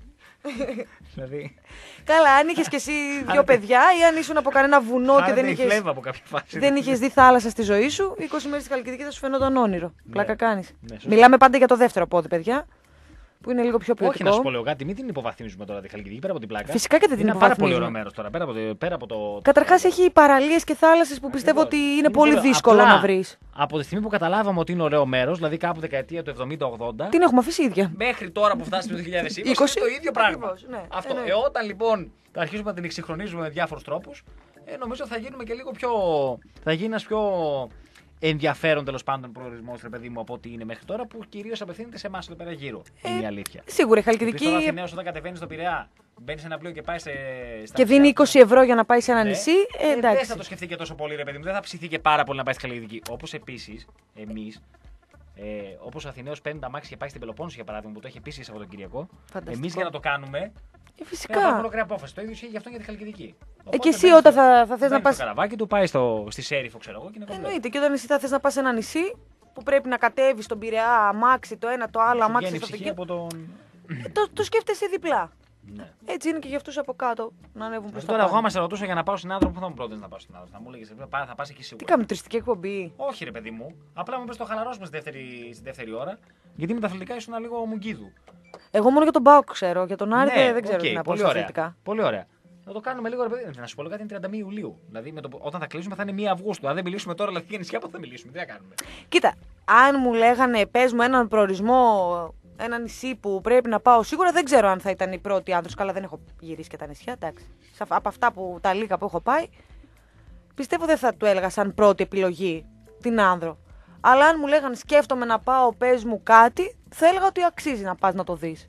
Δηλαδή. Καλά, αν είχες κι εσύ δύο παιδιά ή αν ήσουν από κανένα βουνό και δεν είχες. Δεν είχες δει θάλασσα στη ζωή σου, είκοσι μέρες στη Χαλκιδική θα σου φαινόταν όνειρο. Πλάκα κάνεις. Μιλάμε πάντα για το δεύτερο πόδι, παιδιά. Που είναι λίγο πιο ποιοτικό. Όχι, να σου πω λίγο κάτι, μην την υποβαθμίζουμε τώρα τη Χαλκιδική πέρα από την πλάκα. Φυσικά και δεν την είναι υποβαθμίζουμε. Είναι πάρα πολύ ωραίο μέρος τώρα. Πέρα από το. Πέρα από το... Καταρχάς έχει παραλίες και θάλασσες που πιστεύω ότι είναι, είναι πολύ δύσκολο απλά, να βρεις. Από τη στιγμή που καταλάβαμε ότι είναι ωραίο μέρος, δηλαδή κάπου δεκαετία του εβδομήντα ογδόντα. Την έχουμε αφήσει ίδια. Μέχρι τώρα που φτάσει το δύο χιλιάδες είκοσι είναι το ίδιο πράγμα. Ακριβώς, ναι, Αυτό. Ε, όταν λοιπόν θα αρχίσουμε να την εξυγχρονίζουμε με διάφορους τρόπους, ε, νομίζω θα γίνουμε και λίγο πιο. Θα γίνει ένας πιο ενδιαφέρον τέλος πάντων προορισμός, ρε παιδί μου, από ό,τι είναι μέχρι τώρα, που κυρίως απευθύνεται σε εμάς εδώ πέρα γύρω. Ε, είναι η αλήθεια. Σίγουρα η Χαλκιδική. Τώρα Αθηναίος όταν κατεβαίνει στο Πειραιά, μπαίνει σε ένα πλοίο και πάει σε. Και δίνει είκοσι ευρώ για να πάει σε ένα ναι. νησί. Ε, εντάξει. Δεν θα το σκεφτεί και τόσο πολύ, ρε παιδί μου. Δεν θα ψηθεί και πάρα πολύ να πάει στη Χαλκιδική. Όπως επίσης εμείς, ε, όπως ο Αθηναίος παίρνει τα μάξι και πάει στην Πελοπόννησο για παράδειγμα, που το έχει επίσης Σαββατοκύριακο. Εμείς για να το κάνουμε. Ε, φυσικά. Θα πάρουμε ολόκληρη απόφαση. Το ίδιο ισχύει γι' αυτό για τη Χαλκιδική. Ε, και εσύ όταν θα, θα θες να πας. Στο καραβάκι του πάει στο, στη Σέριφο, ξέρω εγώ. Και είναι εννοείται. Και όταν εσύ θα θες να πας σε ένα νησί που πρέπει να κατέβεις στον Πειραιά, αμάξι το ένα, το άλλο, αμάξι στο αυτοκίνητο. Τον... Ε, το, το σκέφτεσαι διπλά. Ναι. Έτσι είναι και για αυτούς από κάτω να ανέβουν προς τα τώρα, πάνω. εγώ άμα σε ρωτούσα για να πάω στην Άνδρο, πού θα μου πρότεινε να πάω στην Άνδρο. Θα μου έλεγε θα πας εκεί σίγουρα. Τι κάνουμε, τουριστική εκπομπή. Όχι, ρε παιδί μου. Απλά μου πες το χαλαρώσουμε στη δεύτερη, στη δεύτερη ώρα. Γιατί με τα αθλητικά ήσουν λίγο μουγκίδου. Εγώ μόνο για τον Πάοκ ξέρω. Για τον Άρη ναι, δεν ξέρω okay, τι να πω. Πολύ ωραία. Πολύ ωραία. Να το κάνουμε λίγο, ρε παιδί. Να σου πω λίγο κάτι είναι τριάντα μία Ιουλίου. Δηλαδή με το, όταν θα κλείσουμε θα είναι μία Αυγούστου. Αν δεν μιλήσουμε τώρα, δηλαδή για νησιά, πότε θα μιλήσουμε. Τι θα κάνουμε. Κοίτα, αν μου λέγανε πες μου έναν προορισμό, ένα νησί που πρέπει να πάω σίγουρα, δεν ξέρω αν θα ήταν η πρώτη Άνδρος. Καλά, δεν έχω γυρίσει και τα νησιά. Εντάξει. Από αυτά που τα λίγα που έχω πάει, πιστεύω δεν θα του έλεγα σαν πρώτη επιλογή την Άνδρο. Αλλά αν μου λέγανε σκέφτομαι να πάω, πες μου κάτι, θα έλεγα ότι αξίζει να πας να το δεις.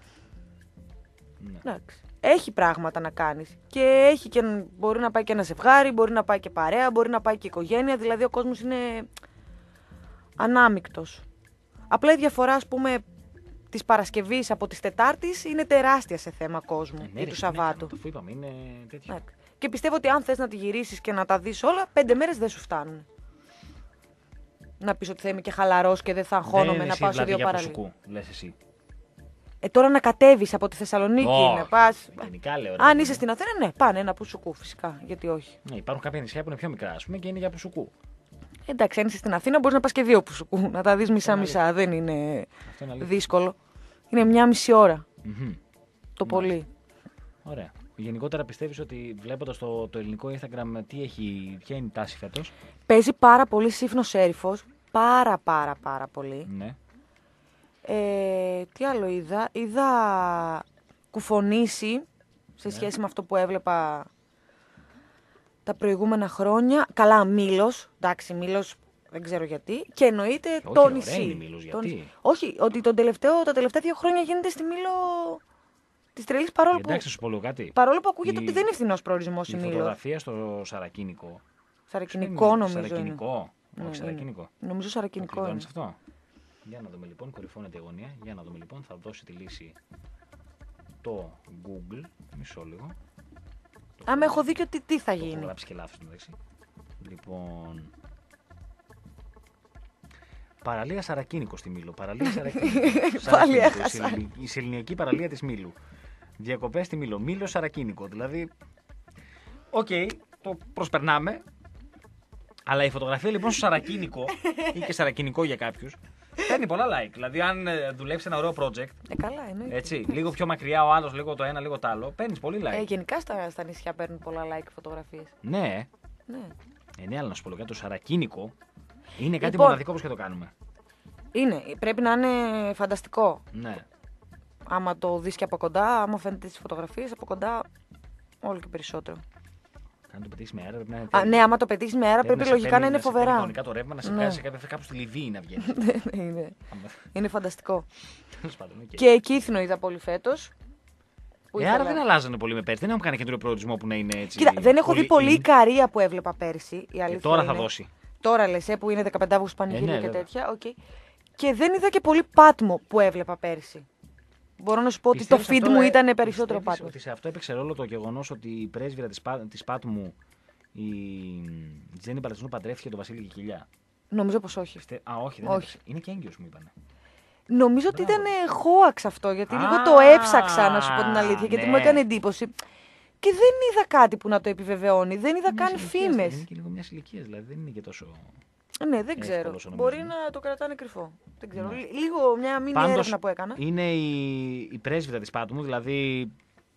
Ναι. Εντάξει. Έχει πράγματα να κάνεις. Και, έχει και μπορεί να πάει και ένα ζευγάρι, μπορεί να πάει και παρέα, μπορεί να πάει και οικογένεια. Δηλαδή ο κόσμος είναι ανάμεικτος. Απλά η διαφορά, ας πούμε, της Παρασκευής από της Τετάρτης είναι τεράστια σε θέμα κόσμου ε, ναι, ή του Σαββάτου. Ναι, το είπαμε, είναι τέτοιο. Ναι. Και πιστεύω ότι αν θες να τη γυρίσεις και να τα δεις όλα, πέντε μέρες δεν σου φτάνουν. Να πεις ότι θα είμαι και χαλαρός και δεν θα αγχώνομαι να πάω σε δύο παραλίες. Λες εσύ. Ε, τώρα να κατέβεις από τη Θεσσαλονίκη, oh, να πας. Γενικά, λέω, αν είσαι στην Αθήνα, ναι, πάνε ένα πουσουκού φυσικά. Γιατί όχι. Ναι, υπάρχουν κάποια νησιά που είναι πιο μικρά, ας πούμε, και είναι για πουσουκού. Εντάξει, αν είσαι στην Αθήνα, μπορείς να πας και δύο πουσουκού. Να τα δεις μισά-μισά. Δεν είναι, είναι δύσκολο. Είναι μια μισή ώρα. Mm-hmm. Το πολύ. Ωραία. Γενικότερα πιστεύεις ότι βλέποντας το, το ελληνικό Instagram, τι έχει, ποια είναι η τάση φέτος? Παίζει πάρα πολύ σύφνος έρυφος. Πάρα πάρα πάρα πολύ. Ναι. Ε, τι άλλο είδα? Είδα κουφονίσει σε σχέση ναι. με αυτό που έβλεπα τα προηγούμενα χρόνια. Καλά, Μήλος. Εντάξει, Μήλος δεν ξέρω γιατί. Και εννοείται όχι, το νησί. Είναι Μήλος, γιατί? Τον... Όχι, ότι τον τελευταίο, τα τελευταία δύο χρόνια γίνεται στη Μήλο της τρελής, παρόλο εντάξει, που... σου πω λίγο κάτι. Παρόλο που ακούγεται η... ότι δεν είναι φθηνός προορισμός η, η Μήλο. Η φωτογραφία στο Σαρακίνικο. Σαρακινικό νομίζω. Σαρακινικό. Είναι. Όχι, Σαρακίνικο. Νομίζω Σαρακινικό είναι. Αυτό. Για να δούμε λοιπόν, κορυφώνεται η γωνία. Για να δούμε λοιπόν, θα δώσει τη λύση το Google. Μισό λίγο. Άμα έχω δίκιο, τι, τι θα το γίνει. Έχω γράψει και λάθος μεταξύ. Λοιπόν. Παραλία Σαρακίνικο στη Μήλο. Παραλία Σαρακίνικο. Η σεληνιακή παραλία της Μήλου. Διακοπές στη Μήλο. Μήλο Σαρακίνικο. Δηλαδή. Οκ, okay, το προσπερνάμε. Αλλά η φωτογραφία λοιπόν στο Σαρακίνικο ή και Σαρακίνικο για κάποιους παίρνει πολλά like. Δηλαδή, αν δουλέψει ένα ωραίο project. Ε, καλά, εννοείται. Έτσι, λίγο πιο μακριά ο άλλος, λίγο το ένα, λίγο το άλλο, παίρνει πολύ like. Ε, γενικά στα, στα νησιά παίρνουν πολλά like φωτογραφίες. Ναι. Ναι. Ε, ναι, αλλά να σου πω το Σαρακίνικο είναι κάτι λοιπόν, μοναδικό όπως και το κάνουμε. Είναι. Πρέπει να είναι φανταστικό. Ναι. Άμα το δεις και από κοντά, άμα φαίνεται τις φωτογραφίες από κοντά, όλο και περισσότερο. Αν το πετύχει με αέρα πρέπει να είναι. Α, ναι, άμα το πετύχει με αέρα πρέπει λογικά να είναι φοβερά. Κανονικά το ρεύμα να σε βγάζει κάπου στη Λιβύη να βγαίνει. είναι. είναι φανταστικό. Πάντων, okay. Και Κύθνο είδα πολύ φέτος. Ε, ήθελα... Άρα δεν αλλάζανε πολύ με πέρσι. Δεν έχουν κάνει καινούριο προορισμό που να είναι έτσι. Κοίτα, δεν έχω πολύ... δει πολύ Ικαρία που έβλεπα πέρσι. Η και τώρα είναι. θα δώσει. Τώρα λες, ε, που είναι δεκαπέντε Αυγούστου πανηγύρια ε, ναι, και τέτοια. Okay. Και δεν είδα και πολύ Πάτμο που έβλεπα πέρσι. Μπορώ να σου πω πιστεύεις ότι το feed αυτό, μου ε, ήταν περισσότερο Πάτμο. Ότι σε αυτό έπαιξε ρόλο το γεγονός ότι η πρέσβυρα της, Πά... της Πάτμου, η Τζέννη Μπαλατσινού, παντρεύτηκε τον Βασίλη Κικιλιά. Νομίζω πως όχι. Πιστε... Α, όχι, δεν όχι. Είναι και έγκυος μου είπανε. Νομίζω ότι Μπράβο. ήταν χόαξ αυτό, γιατί Α, λίγο το έψαξα να σου πω την αλήθεια, γιατί ναι. μου έκανε εντύπωση. Και δεν είδα κάτι που να το επιβεβαιώνει, δεν είδα καν φήμες. Είναι και λίγο μια ηλικία, δηλαδή δεν είναι και τόσο. Ναι, δεν ξέρω. Μπορεί να το κρατάνε κρυφό. Δεν ξέρω. Ναι. Λίγο μια μήνυ έρευνα που έκανα. Είναι η, η πρέσβυρα της Πάτμου, δηλαδή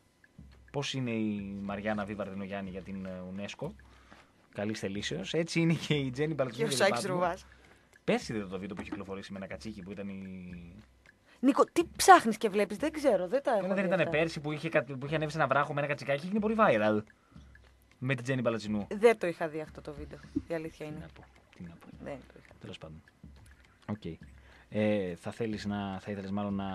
πώς είναι η Μαριάννα Βίβαρδινογιάννη για την UNESCO. Καλής θελήσεως. Έτσι είναι και η Τζέννη Μπαλατσινού. Και ο Σάκης Ρουβάς. Πέρσι είδα το βίντεο που έχει κυκλοφορήσει με ένα κατσίκι που ήταν η. Νίκο, τι ψάχνεις και βλέπεις, δεν ξέρω. Δεν τα έχω. Δεν ήταν πέρσι που είχε, που είχε ανέβει σε ένα βράχο με ένα κατσικάκι και είναι πολύ viral. Με την Τζέννη Μπαλατσινού. Δεν το είχα δει αυτό το βίντεο. Η αλήθεια είναι. Τι να πω. Τι να πω. Δεν το είχα. Τέλος πάντων. Okay. Ε, θα θέλεις να, θα ήθελες μάλλον να,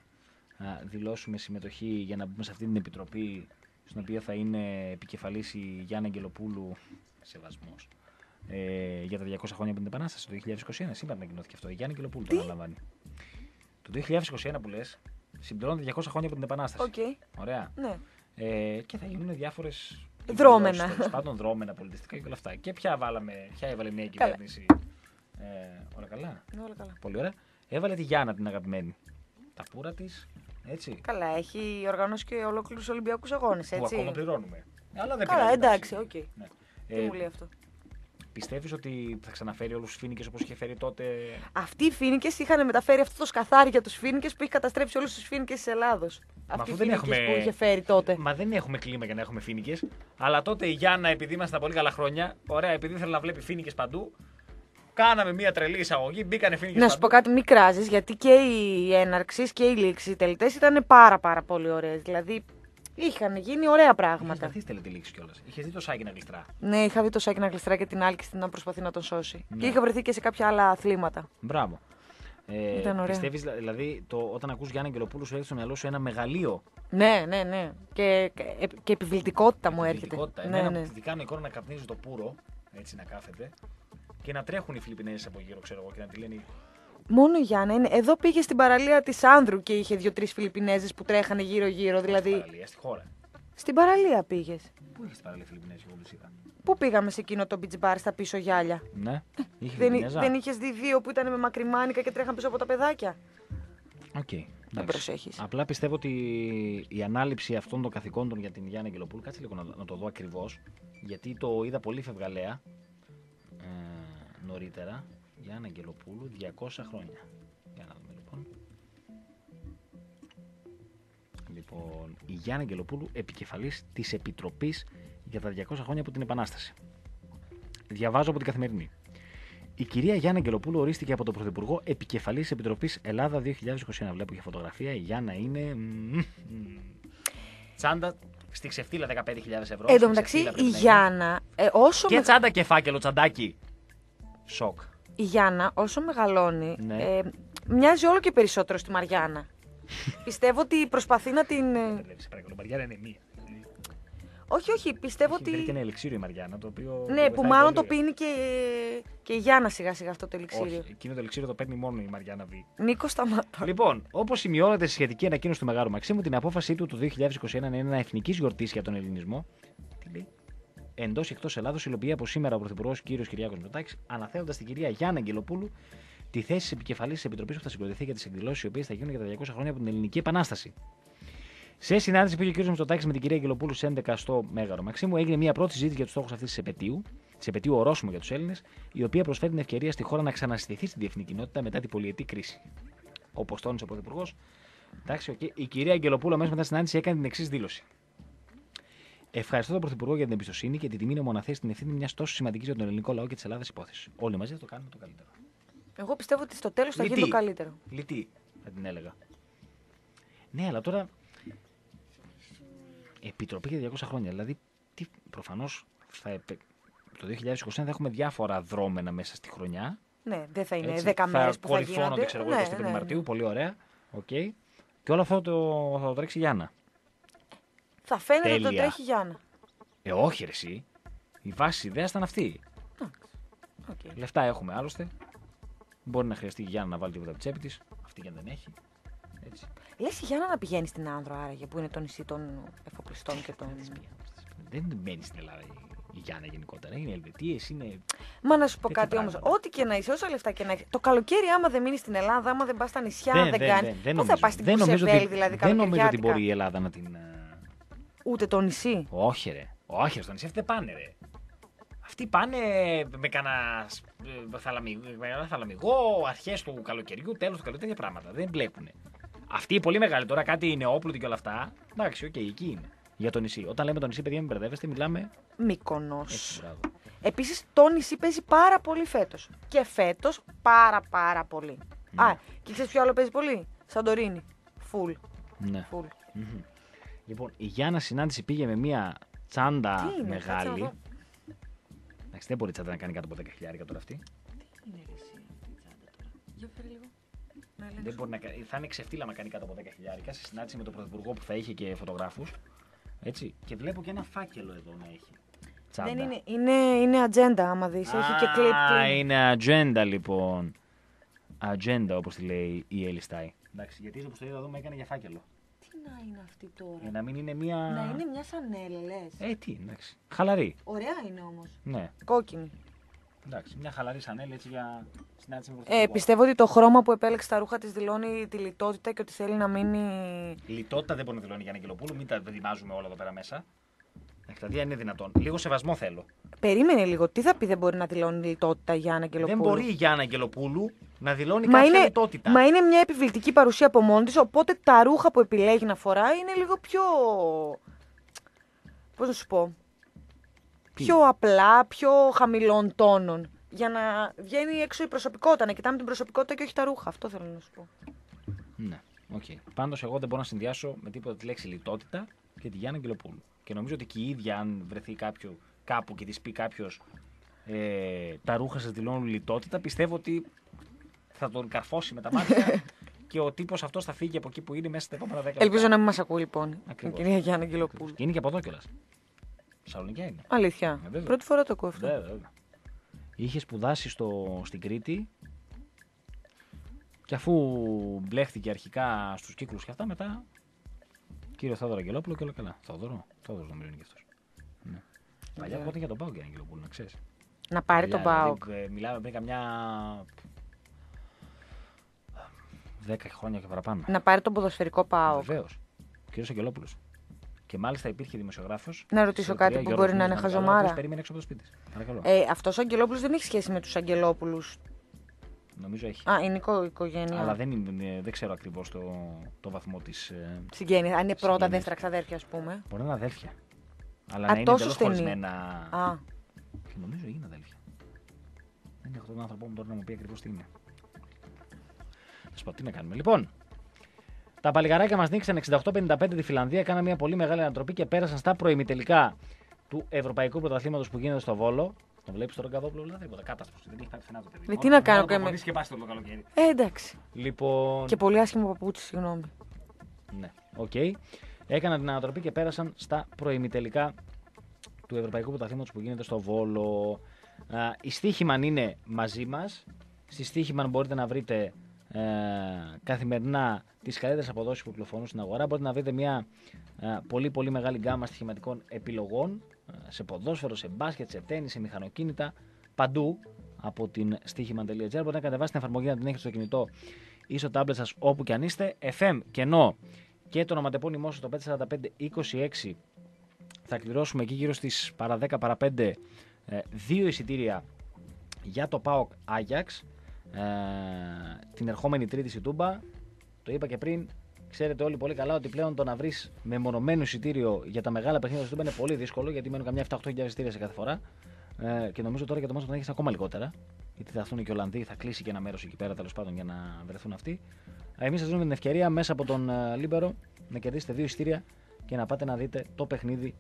να δηλώσουμε συμμετοχή για να μπούμε σε αυτή την επιτροπή στην οποία θα είναι επικεφαλής η Γιάννα Αγγελοπούλου, σεβασμός, ε, για τα διακόσια χρόνια από την Επανάσταση το δύο χιλιάδες είκοσι ένα. Σήμερα ανακοινώθηκε αυτό. Η Γιάννα Αγγελοπούλου το αναλαμβάνει. Το δύο χιλιάδες είκοσι ένα που λες συμπληρώνεται διακόσια χρόνια από την Επανάσταση. Okay. Ωραία. Ναι. Ε, και θα γίνουν διάφορες δρόμενα. Τέλος πάντων, δρόμενα πολιτιστικά και όλα αυτά. Και ποια, βάλαμε, ποια έβαλε μια κυβέρνηση. Ε, όλα καλά. Ναι, όλα καλά. Πολύ ωραία. Έβαλε τη Γιάννα την αγαπημένη. Τα πουρα της. Έτσι. Καλά, έχει οργανώσει και ολόκληρους Ολυμπιακούς Αγώνες. Έτσι. Που ακόμα πληρώνουμε. Αλλά δεν καλά, πειράζει, εντάξει, οκ. Okay. Ναι. Τι ε, μου λέει αυτό. Πιστεύεις ότι θα ξαναφέρει όλους τους φοίνικες όπως είχε φέρει τότε. Αυτοί οι φοίνικες είχαν μεταφέρει αυτό το σκαθάρι για τους φοίνικες που έχει καταστρέψει όλους τους φοίνικες της Ελλάδος. Αυτοί οι φοίνικες έχουμε... που είχε φέρει τότε. Μα δεν έχουμε κλίμα για να έχουμε φοίνικες. Αλλά τότε η Γιάννα, επειδή ήμασταν πολύ καλά χρόνια, ωραία, επειδή ήθελε να βλέπει φοίνικες παντού, κάναμε μια τρελή εισαγωγή, μπήκανε φοίνικες. Να σου πω κάτι, μην κράζεις, γιατί και οι έναρξεις και οι λήξεις οι τελετές ήταν πάρα πάρα πολύ ωραίες. Δηλαδή είχαν γίνει ωραία πράγματα. Είχες δει τελετή κιόλας. Είχες δει το Σάκη να γλιστρά. Ναι, είχα δει το Σάκη να γλιστρά και την Άλκη να προσπαθεί να τον σώσει. Ναι. Και είχα βρεθεί και σε κάποια άλλα αθλήματα. Μπράβο. Ε, Ήταν ωραία. Πιστεύεις δηλαδή το, όταν ακούς Γιάννα Αγγελοπούλου σου έρχεται στο μυαλό σου ένα μεγαλείο. Ναι, ναι, ναι. Και, και, και επιβλητικότητα μου έρχεται. Ναι, ναι. Τη κάνω εικόνα να καπνίζει το πουρο, έτσι να κάθεται. Και να τρέχουν οι Φιλιππινέζες από γύρω, ξέρω εγώ, και να τη λένε. Μόνο η Γιάννα είναι. Εδώ πήγε στην παραλία της Άνδρου και είχε δύο-τρεις Φιλιππινέζες που τρέχανε γύρω-γύρω. Δηλαδή. Στην παραλία, στη χώρα. Στην παραλία πήγες. Πού είχε στην παραλία Φιλιππινέζες, εγώ δεν είδα. Πού πήγαμε σε εκείνο το beach bar στα πίσω γυάλια. Ναι, είχε δεν, δεν είχε δει δύο που ήταν με μακριμάνικα και τρέχαν πίσω από τα παιδάκια. Οκ. Okay, δεν προσέχεις. Απλά πιστεύω ότι η ανάληψη αυτών των καθηκόντων για την Γιάννα Αγγελοπούλου, κάτσε λίγο να, να το δω ακριβώς, γιατί το είδα πολύ φευγαλέα ε, νωρίτερα. Γιάννα Αγγελοπούλου, διακόσια χρόνια. Για να δούμε λοιπόν. Λοιπόν, η Γιάννα Αγγελοπούλου, επικεφαλής της Επιτροπής για τα διακόσια χρόνια από την Επανάσταση. Διαβάζω από την Καθημερινή. Η κυρία Γιάννα Αγγελοπούλου ορίστηκε από τον Πρωθυπουργό επικεφαλής της Επιτροπής Ελλάδα δύο χιλιάδες είκοσι ένα. Βλέπω για φωτογραφία. Η Γιάννα είναι. Τσάντα στη ξεφτύλα δεκαπέντε χιλιάδες ευρώ. Εν τω μεταξύ, η Γιάννα. Ε, όσο και με... τσάντα και φάκελο, τσαντάκι. Σοκ. Η Γιάννα, όσο μεγαλώνει, ναι. ε, μοιάζει όλο και περισσότερο στη Μαριάννα. Πιστεύω ότι προσπαθεί να την. Σε παρακαλώ, Μαριάννα είναι μία. Όχι, όχι, πιστεύω έχει ότι. Έχει ένα ελιξίριο η Μαριάννα, το οποίο. Ναι, που μάλλον το πίνει και... και η Γιάννα σιγά σιγά αυτό το ελιξίριο. Όχι, εκείνο το ελιξίριο το παίρνει μόνο η Μαριάννα Β. Νίκο, σταμάτα. Λοιπόν, όπως σημειώνεται στη σχετική ανακοίνωση του Μεγάρου Μαξίμου, την απόφασή του το δύο χιλιάδες είκοσι ένα να είναι ένα εθνική γιορτή για τον ελληνισμό. Τι λέει. Εντός και εκτός Ελλάδος, υλοποιεί από σήμερα ο Πρωθυπουργός κ. Κυριάκος Μητσοτάκης, αναθέτοντας την κυρία Γιάννα Αγγελοπούλου τη θέση της επικεφαλής της Επιτροπής που θα συγκροτηθεί για τις εκδηλώσεις οι οποίες θα γίνουν για τα διακόσια χρόνια από την Ελληνική Επανάσταση. Σε συνάντηση που είχε ο κ. Μητσοτάκης με την κυρία Αγγελοπούλου στις έντεκα στο Μέγαρο Μαξίμου, έγινε μια πρώτη συζήτηση για τους στόχους αυτής της επετείου, της επετείου ορόσημο για τους Έλληνες, η οποία προσφέρει την ευκαιρία στη χώρα να ξανασυστηθεί στην διεθνή κοινότητα μετά την πολυετή κρίση. Όπως τόνισε ο Πρωθυπουργός, εντάξει, okay, η κυρία Αγγελοπούλου αμέσως μετά τη συνάντηση έκανε την εξής δήλωση. Ευχαριστώ τον Πρωθυπουργό για την εμπιστοσύνη και την τιμή να μου αναθέσει την ευθύνη μια τόσο σημαντική για τον ελληνικό λαό και τη Ελλάδα υπόθεση. Όλοι μαζί θα το κάνουμε το καλύτερο. Εγώ πιστεύω ότι στο τέλος θα γίνει το καλύτερο. Λυτή, θα την έλεγα. Ναι, αλλά τώρα. Επιτροπή για διακόσια χρόνια. Δηλαδή, προφανώς θα, το δύο χιλιάδες είκοσι ένα θα έχουμε διάφορα δρόμενα μέσα στη χρονιά. Ναι, δεν θα είναι έτσι, δέκα μέρες που θα γίνονται. Κορυφώνονται, ξέρω εγώ, εικοστή πέμπτη Μαρτίου, πολύ ωραία. Okay. Και όλο αυτό το, θα το τρέξει η Γιάννα. Θα φαίνεται ότι το τρέχει η Γιάννα. Ε, όχι ρε εσύ. Η βάση ιδέα ήταν αυτή. Okay. Λεφτά έχουμε άλλωστε. Μπορεί να χρειαστεί η Γιάννα να βάλει τίποτα από τη τσέπη της. Αυτή και αν δεν έχει. Έτσι. Λες η Γιάννα να πηγαίνει στην Άνδρο άραγε που είναι το νησί των εφοπλιστών και των. Δεν μένει στην Ελλάδα η Γιάννα γενικότερα. Είναι Ελβετίες, είναι. Μα να σου πω κάτι όμως. Ό,τι και να είσαι, όσα λεφτά και να έχει. Το καλοκαίρι, άμα δεν μείνει στην Ελλάδα, άμα δεν πα στα νησιά, δεν, δεν, δεν κάνει. Δεν, δεν θα πα στην Κουσεβέλη, δηλαδή. Δεν νομίζω ότι μπορεί η Ελλάδα να την. Ούτε το νησί. Όχι, ρε. Όχι, στο νησί αυτοί δεν πάνε, ρε. Αυτοί πάνε με κανένα θαλαμιγό, αρχές του καλοκαιριού, τέλος του καλοκαιριού, τέτοια πράγματα. Δεν βλέπουν. Αυτοί οι πολύ μεγάλοι τώρα, κάτι νεόπλουτοι και όλα αυτά. Εντάξει, οκ, okay, εκεί είναι. Για το νησί. Όταν λέμε το νησί, παιδιά, μην μπερδεύεστε, μιλάμε. Μύκονος. Επίσης, το νησί παίζει πάρα πολύ φέτος. Και φέτος πάρα πάρα πολύ. Ναι. Α, και ξέρεις ποιο άλλο παίζει πολύ? Σαντορίνη. Φουλ. Ναι. Full. Mm-hmm. Λοιπόν, η Γιάννα συνάντηση πήγε με μια τσάντα είναι, μεγάλη. Εντάξει, δεν μπορεί η τσάντα να κάνει κάτω από δέκα χιλιάρικα τώρα αυτή. Τι είναι εσύ αυτή η τσάντα τώρα? Για φέρε λίγο. Δεν μπορεί να, θα είναι ξεφτύλα να κάνει κάτω από δέκα χιλιάρικα σε συνάντηση με τον Πρωθυπουργό που θα είχε και φωτογράφους. Έτσι. Και βλέπω και ένα φάκελο εδώ να έχει. Τσάντα. Δεν είναι, είναι, είναι ατζέντα άμα δεις. Έχει και κλιπ. Α, είναι ατζέντα λοιπόν. Ατζέντα όπως τη λέει η Έλλη Στάι. Εντάξει, γιατί όπως το είδα εδώ με έκανε για φάκελο. Τι να είναι αυτή τώρα? Για να μην είναι μια. Να είναι μια Σανέλ, λες. Ε, τι, εντάξει. Χαλαρή. Ωραία είναι όμως. Ναι. Κόκκινη. Εντάξει, μια χαλαρή Σανέλ έτσι για συνάντηση με Πρωθυπουργό. Ε, πιστεύω ότι το χρώμα που επέλεξε τα ρούχα της δηλώνει τη λιτότητα και ότι θέλει να μείνει. Λιτότητα δεν μπορεί να δηλώνει η Γιάννα Αγγελοπούλου, μην τα διμάζουμε όλα εδώ πέρα μέσα. Δηλαδή, αν είναι δυνατόν. Λίγο σεβασμό θέλω. Περίμενε λίγο. Τι θα πει δεν μπορεί να δηλώνει λιτότητα η Γιάννα Αγγελοπούλου? Δεν μπορεί η Γιάννα Αγγελοπούλου να δηλώνει μα κάποια είναι, λιτότητα. Μα είναι μια επιβλητική παρουσία από μόνη της, οπότε τα ρούχα που επιλέγει να φοράει είναι λίγο πιο. Πώς να σου πω. Τι? Πιο απλά, πιο χαμηλών τόνων. Για να βγαίνει έξω η προσωπικότητα. Να κοιτάμε την προσωπικότητα και όχι τα ρούχα. Αυτό θέλω να σου πω. Ναι, οκ. Okay. Πάντως, εγώ δεν μπορώ να συνδυάσω με τίποτα τη λέξη λιτότητα και τη Γιάννα Αγγελοπούλου. Και νομίζω ότι και η ίδια, αν βρεθεί κάποιο, κάπου και της πει κάποιος ε, τα ρούχα σας δηλώνουν λιτότητα, πιστεύω ότι θα τον καρφώσει με τα μάτια και ο τύπος αυτός θα φύγει από εκεί που είναι μέσα στα επόμενα δέκα λεπτά. Ελπίζω να μην μας ακούει λοιπόν. Ακριβώς. Η κυρία Γιάννα Αγγελοπούλου. Είναι και από εδώ κιόλας. Σαλονικιά είναι. Αλήθεια. Ε, Πρώτη φορά το ακούω αυτό. Βέβαια. Είχε σπουδάσει στο, στην Κρήτη και αφού μπλέχθηκε αρχικά στους κύκλους και αυτά, μετά κύριο Θόδωρο Αγγελόπουλο και όλα καλά. Θόδωρο, Θόδωρος νομίζω είναι και αυτός. Ναι. Yeah. Παλιά πότε για τον ΠΑΟΚ και Αγγελοπούλου, να ξέρεις. Να πάρει τον ΠΑΟΚ. Δηλαδή, μιλάμε πριν καμιά δέκα χρόνια και παραπάνω. Να πάρει τον ποδοσφαιρικό ΠΑΟΚ. Βεβαίως. Ο κύριος Αγγελόπουλος. Και μάλιστα υπήρχε δημοσιογράφος. Να ρωτήσω κάτι που μπορεί να είναι χαζομάρα. Περίμενε έξω από το σπίτι της. Ε, αυτός ο Αγγελόπουλος δεν έχει σχέση με τους Αγγελόπουλους. Νομίζω έχει. Α, είναι η οικογένεια. Αλλά δεν, είναι, δεν ξέρω ακριβώς το, το βαθμό της ε, συγγένεια. Αν είναι πρώτα, συγγένειας. Δεύτερα ξαδέρφια, ας πούμε. Μπορεί να είναι αδέλφια. Αλλά Α, να είναι εντελώς χωρισμένα. Α. Και νομίζω είναι αδέλφια. Δεν έχω τον άνθρωπο που μπορεί να μου πει ακριβώς τι είναι. Θα σου πω τι να κάνουμε. Λοιπόν, τα παλιγαράκια μας νίκησαν εξήντα οκτώ πενήντα πέντε τη Φιλανδία, κάναν μια πολύ μεγάλη ανατροπή και πέρασαν στα προημιτελικά του Ευρωπαϊκού Πρωταθλήματος που γίνεται στο Βόλο. Το βλέπεις τώρα Καδόπουλο, δηλαδή τίποτα. Κάταστροφη. Δεν έχει πάρει φαινά το παιδί. Με τι να κάνω και με. Και πας το καλοκαίρι. Ε, εντάξει. Λοιπόν. Και πολύ άσχημο παπούτσι, συγγνώμη. Ναι, οκ. Okay. Έκαναν την ανατροπή και πέρασαν στα προημιτελικά του Ευρωπαϊκού Πρωταθλήματος που γίνεται στο Βόλο. Α, η Στοίχημαν είναι μαζί μας. Στη Στοίχημαν μπορείτε να βρείτε ε, καθημερινά τις καλύτερες αποδόσεις που κυκλοφορούν στην αγορά. Μπορείτε να βρείτε μια ε, πολύ πολύ μεγάλη γκάμα στοιχηματικών επιλογών ε, σε ποδόσφαιρο, σε μπάσκετ, σε τένις, σε μηχανοκίνητα, παντού από την στοίχημαν τελεία τζι άρ. Μπορείτε να κατεβάσετε την εφαρμογή, να την έχετε στο κινητό ή στο τάμπλετ σας όπου και αν είστε. εφ εμ, κενό και το ονοματεπώνυμό σας το πέντε τέσσερα πέντε είκοσι έξι. Θα κληρώσουμε εκεί γύρω στις παρά δέκα παρά πέντε ε, δύο εισιτήρια για το ΠΑΟΚ Άγιαξ ε, την ερχόμενη Τρίτη στη Τούμπα. Το είπα και πριν, ξέρετε όλοι πολύ καλά ότι πλέον το να βρεις μεμονωμένο εισιτήριο για τα μεγάλα παιχνίδια στη Τούμπα είναι πολύ δύσκολο, γιατί μένουν καμιά επτά οχτώ χιλιάδες εισιτήρια σε κάθε φορά. Ε, και νομίζω τώρα για το μάτς να έχεις ακόμα λιγότερα. Γιατί θα έρθουν και οι Ολλανδοί, θα κλείσει και ένα μέρος εκεί πέρα τέλος πάντων για να βρεθούν αυτοί. Εμείς σας δίνουμε την ευκαιρία μέσα από τον uh, Λίμπερο να κερδίσετε δύο εισιτήρια και να πάτε να δείτε το παιχνίδι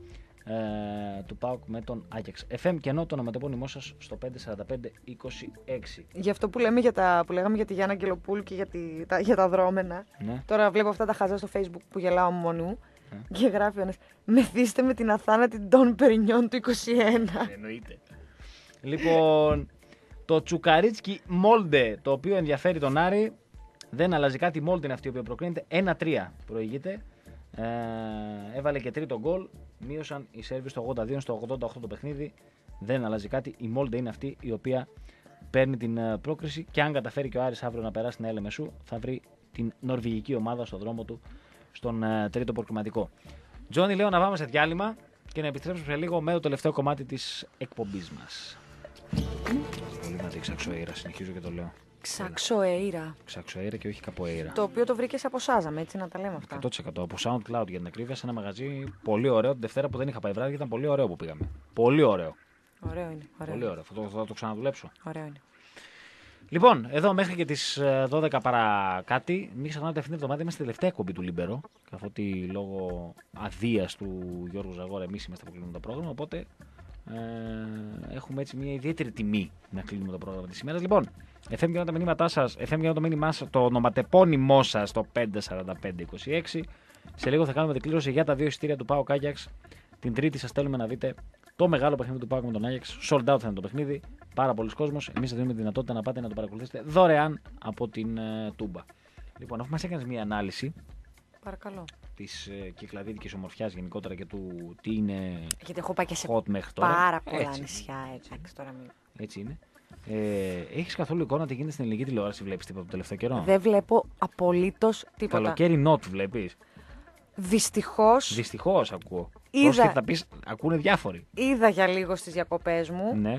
ε, του ΠΑΟΚ με τον Άγιαξ. εφ εμ κενό το ονοματεπώνυμό σας στο πέντε σαράντα πέντε είκοσι έξι. Γι' αυτό που, λέμε για τα, που λέγαμε για τη Γιάννα Αγγελοπούλου και για, τη, τα, για τα δρόμενα. Ναι. Τώρα βλέπω αυτά τα χαζά στο Facebook που γελάω μόνη μου. Ναι. Και γράφει ο ένας, μεθύστε με την αθάνατη Ντόν Περινιόν του είκοσι ένα. Εννοείται. Λοιπόν, το Τσουκαρίτσκι Μόλντε, το οποίο ενδιαφέρει τον Άρη, δεν αλλάζει κάτι. Η Μόλντε είναι αυτή η οποία προκρίνεται. ένα τρία προηγείται. Ε, έβαλε και τρίτο γκολ. Μείωσαν οι Σέρβοι στο ογδόντα δύο, στο ογδόντα οκτώ το παιχνίδι. Δεν αλλάζει κάτι. Η Μόλντε είναι αυτή η οποία παίρνει την πρόκριση. Και αν καταφέρει και ο Άρης αύριο να περάσει την Έλε Μεσού, θα βρει την νορβηγική ομάδα στον δρόμο του στον uh, τρίτο προκριματικό. Τζόνι, λέω να πάμε σε διάλειμμα και να επιστρέψουμε σε λίγο με το τελευταίο κομμάτι της εκπομπής μας. Πολύ να δείξει ξαξοαίρα, συνεχίζω και το λέω. Ξαξοαίρα. Ξαξοαίρα και όχι καποαίρα. Το οποίο το βρήκες από Σάζαμ, έτσι να τα λέμε αυτά. εκατό τοις εκατό από SoundCloud για την ακρίβεια, σε ένα μαγαζί πολύ ωραίο. Την Δευτέρα που δεν είχα πάει βράδυ ήταν πολύ ωραίο που πήγαμε. Πολύ ωραίο. Ωραίο είναι. Ωραίο. Πολύ ωραίο. Θα το, θα το ξαναδουλέψω. Ωραίο είναι. Λοιπόν, εδώ μέχρι και τις δώδεκα παρά κάτι, μην ξεχνάτε αυτήν την εβδομάδα είμαστε στη τελευταία εκπομπή του Λίμπερο. Καθότι λόγω αδείας του Γιώργου Ζαγόρα εμείς είμαστε που κλείνουμε το πρόγραμμα. Οπότε ε, έχουμε έτσι μια ιδιαίτερη τιμή να κλείνουμε το πρόγραμμα της ημέρας. Λοιπόν, εφ εμ και τα μηνύματά σας, εφ εμ και το μήνυμά σας, το ονοματεπώνυμό σας στο πέντε σαράντα πέντε είκοσι έξι. Σε λίγο θα κάνουμε δικλήρωση για τα δύο εισιτήρια του ΠΑΟΚ Άγιαξ. Την Τρίτη σας στέλνουμε να δείτε το μεγάλο παιχνίδι του ΠΑΟΚ με τον Άγιαξ. Sold out θα είναι το παιχνίδι. Πάρα πολλοί κόσμος. Εμείς θα δίνουμε τη δυνατότητα να πάτε να το παρακολουθήσετε δωρεάν από την uh, Τούμπα. Λοιπόν, αφού μας έκανες μια ανάλυση. Παρακαλώ. Της uh, κυκλαδίτικης ομορφιάς γενικότερα και του τι είναι. Γιατί έχω πάει και σε hot μέχρι τώρα. Πάρα πολλά νησιά έτσι. Τώρα μην... έτσι είναι. Ε, έχεις καθόλου εικόνα τι γίνεται στην ελληνική τηλεόραση, βλέπεις τίποτα το τελευταίο καιρό? Δεν βλέπω απολύτως τίποτα. Καλοκαίρι not βλέπεις? Δυστυχώς. Δυστυχώς ακούω. Είδα... Πρόσχε, θα πεις, ακούνε διάφοροι. Είδα για λίγο στις διακοπές μου. Ναι.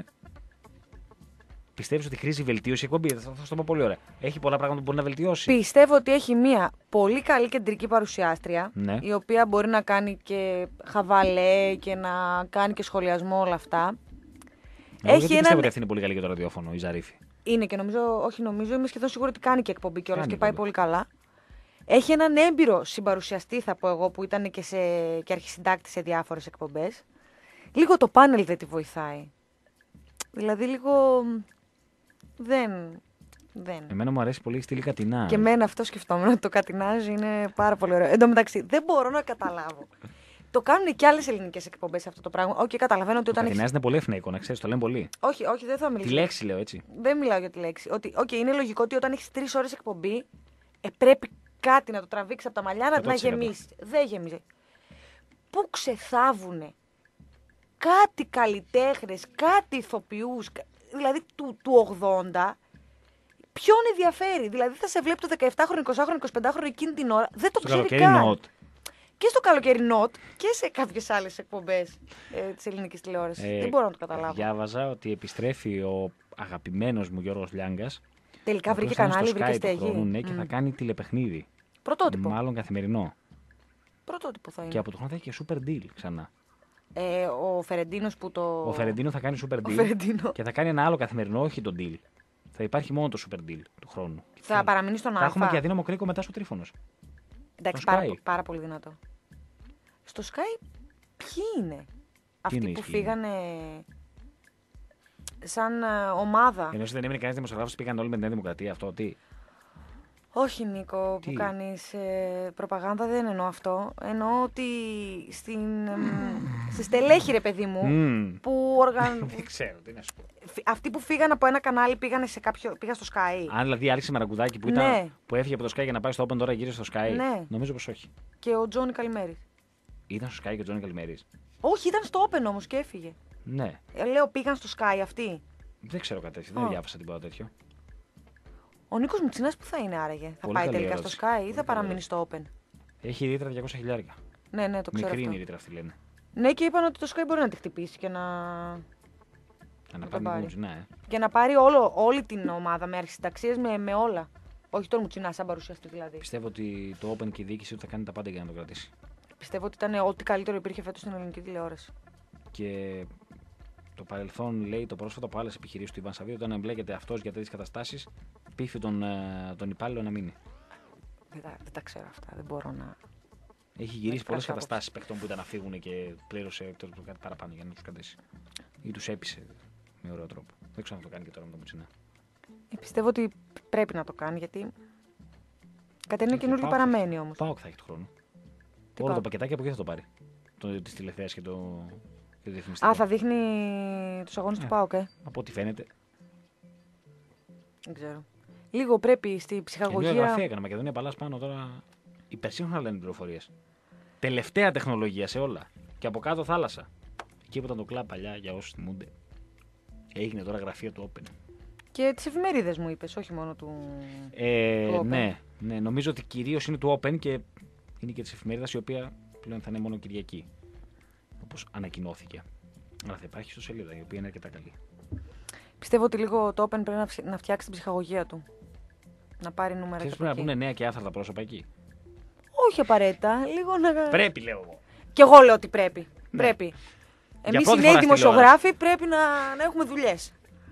Πιστεύεις ότι χρήζει βελτίωση η εκπομπή? Θα, θα σου το πω πολύ ωραία. Έχει πολλά πράγματα που μπορεί να βελτιώσει. Πιστεύω ότι έχει μια πολύ καλή κεντρική παρουσιάστρια. Ναι. Η οποία μπορεί να κάνει και χαβαλέ και να κάνει και σχολιασμό όλα αυτά. Εγώ έχει δεν ένα... πιστεύω ότι αυτή είναι πολύ καλή για το ραδιόφωνο, η Ζαρίφη. Είναι και νομίζω, όχι νομίζω, είμαι σχεδόν σίγουρη ότι κάνει και εκπομπή κιόλας και πάει πολύ καλά. Έχει έναν έμπειρο συμπαρουσιαστή, θα πω εγώ, που ήταν και, σε... και αρχισυντάκτη σε διάφορες εκπομπές. Λίγο το πάνελ δεν τη βοηθάει. Δηλαδή λίγο. Δεν. δεν. Εμένα μου αρέσει πολύ η στήλη Κατινά. Και εμένα αυτό σκεφτόμουν, ότι το Κατινάζ είναι πάρα πολύ ωραίο. Εν τω μεταξύ, δεν μπορώ να καταλάβω. Το κάνουν και άλλες ελληνικές εκπομπές αυτό το πράγμα. Όχι, okay, καταλαβαίνω ότι όταν. Το Κατινάζ είναι πολύ ευνοϊκό, να ξέρεις, το λένε πολύ. Όχι, όχι, δεν θα μιλήσω. Τη λέξη λέω έτσι. Δεν μιλάω για τη λέξη. Ότι, okay, είναι λογικό ότι όταν έχεις τρεις ώρες εκπομπή, ε, πρέπει κάτι να το τραβήξει από τα μαλλιά να, να γεμίσει. Δεν γεμίζει. Πού ξεθάβουνε κάτι καλλιτέχνες, κάτι ηθοποιούς, δηλαδή του, του ογδόντα, ποιον ενδιαφέρει? Δηλαδή θα σε βλέπει το δεκαεπτάχρονο, εικοσάχρονο, εικοσιπεντάχρονο εκείνη την ώρα, δεν το στο ξέρει καν. Not. Και στο καλοκαίρι Not και σε κάποιες άλλες εκπομπές ε, της ελληνικής τηλεόρασης. Ε, δεν μπορώ να το καταλάβω. Διάβαζα ότι επιστρέφει ο αγαπημένος μου Γιώργος Λιάγκας. Τελικά βρήκε κανάλι, βρήκε στέγη. Ναι, και mm. θα κάνει τηλεπαιχνίδι. Πρωτότυπο. Μάλλον καθημερινό. Πρωτότυπο θα είναι. Και από το χρόνο θα έχει και super deal ξανά. Ε, ο Φερεντίνος που το. Ο Φερεντίνο θα κάνει super deal. Και θα κάνει ένα άλλο καθημερινό, όχι το deal. Θα υπάρχει μόνο το super deal του χρόνου. Θα, θα παραμείνει στον Αλφα. Θα έχουμε και αδύναμο κρίκο μετά στο Τρίφωνος. Εντάξει, πάρα, πάρα πολύ δυνατό. Στο Sky ποιοι είναι? Αυτοί είναι που φύγανε σαν uh, ομάδα. Ενώ δεν έμεινε κανείς δημοσιογράφος, πήγαν όλοι με την Νέα Δημοκρατία, αυτό τι? Όχι, Νίκο, τι? Που κάνεις ε, προπαγάνδα, δεν εννοώ αυτό. Εννοώ ότι στην, ε, στη στελέχη, ρε παιδί μου, mm. που οργαν... δεν ξέρω, τι να σου πω. Αυτοί που φύγαν από ένα κανάλι πήγανε σε κάποιο, πήγαν στο Sky. Αν δηλαδή Άλεξη Μαραγκουδάκη που, ήταν, ναι. που έφυγε από το Sky για να πάει στο Open τώρα γύρισε στο Sky. Ναι. Νομίζω πως όχι. Και ο Τζόνι Καλημέρης. Ήταν στο Sky και ο Τζόνι Καλημέρης. Όχι, ήταν στο Open όμως και έφυγε. Ναι. Ε, λέω πήγαν στο Sky αυτοί. Δεν ξέρω κάτι τέτοιο, oh. δεν διάβασα τίποτα τέτοιο. Ο Νίκος Μουτσινάς που θα είναι άραγε? Θα πάει τελικά ερώτηση. Στο Sky ή θα παραμείνει στο Open? Έχει ρήτρα διακόσια χιλιάρικα. Ναι, ναι, το ξέρω. Μικρή είναι η ρήτρα αυτή, λένε. Ναι, και είπαν ότι το Sky μπορεί να τη χτυπήσει και να. Να, να πάρει Μουτσινά, ε. Και να πάρει όλο, όλη την ομάδα με αρχισυνταξίες με, με όλα. Όχι τον Μουτσινά, σαν παρουσιαστή δηλαδή. Πιστεύω ότι το Open και η διοίκηση θα κάνει τα πάντα για να το κρατήσει. Πιστεύω ότι ήταν ό,τι καλύτερο υπήρχε φέτος στην ελληνική τηλεόραση. Και το παρελθόν λέει το πρόσφατο από άλλες επιχειρήσεις του Ιβάν Σαββίδη, όταν εμπλέκεται αυτός για τέτοιες καταστάσεις, πείθει τον, τον υπάλληλο να μείνει. Δεν τα, δεν τα ξέρω αυτά, δεν μπορώ να. Έχει γυρίσει πολλές καταστάσεις παιχτών που ήταν να φύγουν και πλήρωσε κάτι παραπάνω για να τους κρατήσει. Ή τους έπεισε με ωραίο τρόπο. Δεν ξέρω αν το κάνει και τώρα με τον Μουτσινά. Ε, πιστεύω ότι πρέπει να το κάνει γιατί. Κατέρνει καινούργιο παραμένει όμως. Πάοκ θα έχει το χρόνο. Όλο το πακετάκι από εκεί θα το πάρει. Τη τηλεθέαση και το, το διαφημιστικό. Α, θα δείχνει τους αγώνες ε, του ΠΑΟΚ, ε. Από ό,τι φαίνεται. Δεν ξέρω. Λίγο πρέπει στη ψυχαγωγία. Μια εγγραφή έκανα. Μακεδονία Παλάς πάνω τώρα. Υπερσύγχρονα λένε πληροφορίες. Τελευταία τεχνολογία σε όλα. Και από κάτω θάλασσα. Εκεί που ήταν το κλαμπ παλιά, για όσους θυμούνται. Έγινε τώρα γραφείο του Open. Και τις εφημερίδες μου είπες, όχι μόνο του. Ε, του Open. Ναι, ναι, νομίζω ότι κυρίως είναι του Open και είναι και της εφημερίδας η οποία πλέον θα είναι μόνο Κυριακή. Όπως ανακοινώθηκε. Αλλά θα υπάρχει στο σελίδα, η οποία είναι αρκετά καλή. Πιστεύω ότι λίγο το Open πρέπει να φτιάξει την ψυχαγωγία του. Να πάρει νούμερα. Ξέρεις, πρέπει να πούνε νέα και άθαρτα πρόσωπα εκεί. Όχι απαραίτητα. Λίγο να. Πρέπει, λέω εγώ. Κι εγώ λέω ότι πρέπει. Ναι. Πρέπει. Εμείς οι νέοι δημοσιογράφοι πρέπει να, να έχουμε δουλειές.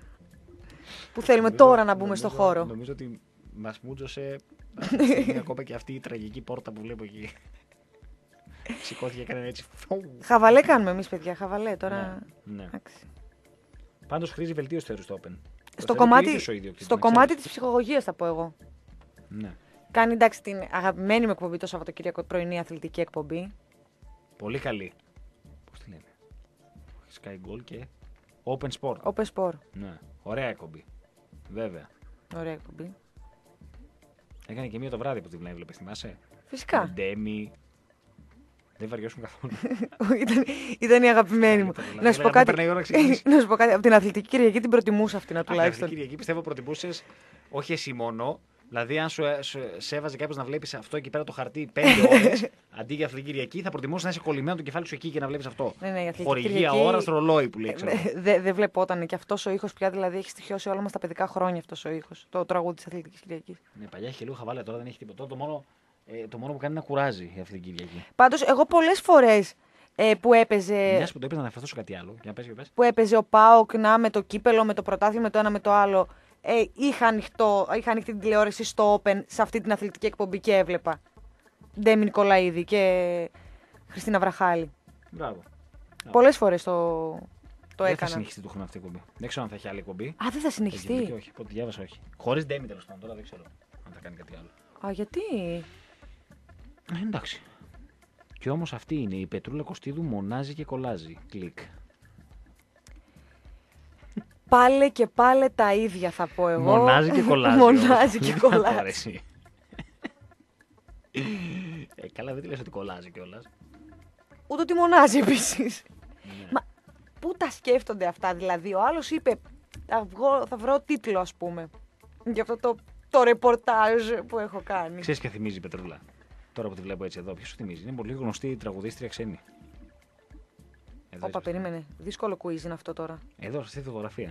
Που θέλουμε νομίζω, τώρα να μπούμε νομίζω, στο χώρο. Νομίζω ότι μας μούτζωσε ακόμα και αυτή η τραγική πόρτα που βλέπω εκεί. Σηκώθηκε και έκανε έτσι. Χαβαλέ κάνουμε εμείς, παιδιά. Χαβαλέ τώρα. Ναι. ναι. Πάντως χρήζει βελτίωση θεωρώ στο Open. Στο κομμάτι, στο κομμάτι της ψυχολογίας θα πω εγώ. Ναι. Κάνει εντάξει την αγαπημένη μου εκπομπή το Σαββατοκύριακο, πρωινή αθλητική εκπομπή. Πολύ καλή. Πώς τη λένε. Sky Goal και Open Sport. Open Sport. Ναι. Ωραία εκπομπή. Βέβαια. Ωραία εκπομπή. Έκανε και μία το βράδυ που την έβλεπε, θυμάσαι. Φυσικά. Ντέμι. Δεν βαριώσουν καθόλου. ήταν, ήταν η αγαπημένη μου. Να σου πω κάτι. Να σου πω κάτι. Από την αθλητική Κυριακή την προτιμούσα αυτή να τουλάχιστον. Από την αθλητική Κυριακή πιστεύω προτιμούσες όχι εσύ μόνο. Δηλαδή, αν σου, σου σε έβαζε κάποιο να βλέπει αυτό εκεί πέρα το χαρτί πέντε ώρες αντί για αθλητική Κυριακή, θα προτιμούσε να είσαι κολλημένο το κεφάλι σου εκεί και να βλέπει αυτό. Ναι, ναι, χορηγία ώρα στο ρολόι που λέει. Δεν δε, δε βλεπόταν και αυτό ο ήχος πια, δηλαδή έχει στοιχειώσει όλα μα τα παιδικά χρόνια αυτό ο ήχος. Το τραγούδι τη αθλητική Κυριακή. Ναι, παλιά είχε λίγο χαβάλα, τώρα δεν έχει τίποτα. Το μόνο, ε, το μόνο που κάνει είναι να κουράζει η αθλητική Κυριακή. Πάντως, εγώ πολλές φορές ε, που έπαιζε. Μια που το είπε να αναφερθώ σε κάτι άλλο. Για να πες, για πες. Που έπαιζε ο ΠΑΟΚ να με το κύπελο, με το πρωτάθλημα, με το ένα με το άλλο. Ε, είχα, ανοιχτό, είχα ανοιχτή την τηλεόραση στο Open σε αυτή την αθλητική εκπομπή και έβλεπα Ντέμι Νικολαίδη και Χριστίνα Βραχάλη. Μπράβο. Πολλές φορές το, το δεν έκανα. Θα συνεχιστεί το χρόνο αυτή η εκπομπή. Δεν ξέρω αν θα έχει άλλη εκπομπή. Α, δεν θα συνεχιστεί. Όχι, όχι. Πότε διάβασα, όχι. Χωρίς Ντέμι τέλος πάντων, τώρα δεν ξέρω αν θα κάνει κάτι άλλο. Α, γιατί. Ε, εντάξει. Και όμως αυτή είναι η Πετρούλα Κωστίδου, μονάζει και κολλάζει. Κλικ. Πάλε και πάλε τα ίδια θα πω εγώ. Μονάζει και κολλάζει. Μονάζει και κολλάζει. ε, καλά, δεν τη λες ότι κολλάζει κιόλας. Ούτε ότι μονάζει επίσης. Ναι. Μα πού τα σκέφτονται αυτά, δηλαδή. Ο άλλος είπε, θα, βγω, θα βρω τίτλο ας πούμε. Για αυτό το, το ρεπορτάζ που έχω κάνει. Ξέρεις και θυμίζει η Πετρούλα. Τώρα που τη βλέπω έτσι εδώ, ποιος σου θυμίζει. Είναι πολύ γνωστή τραγουδίστρια ξένη. Όπα, περίμενε. Δύσκολο quiz είναι αυτό τώρα. Εδώ, στη φωτογραφία.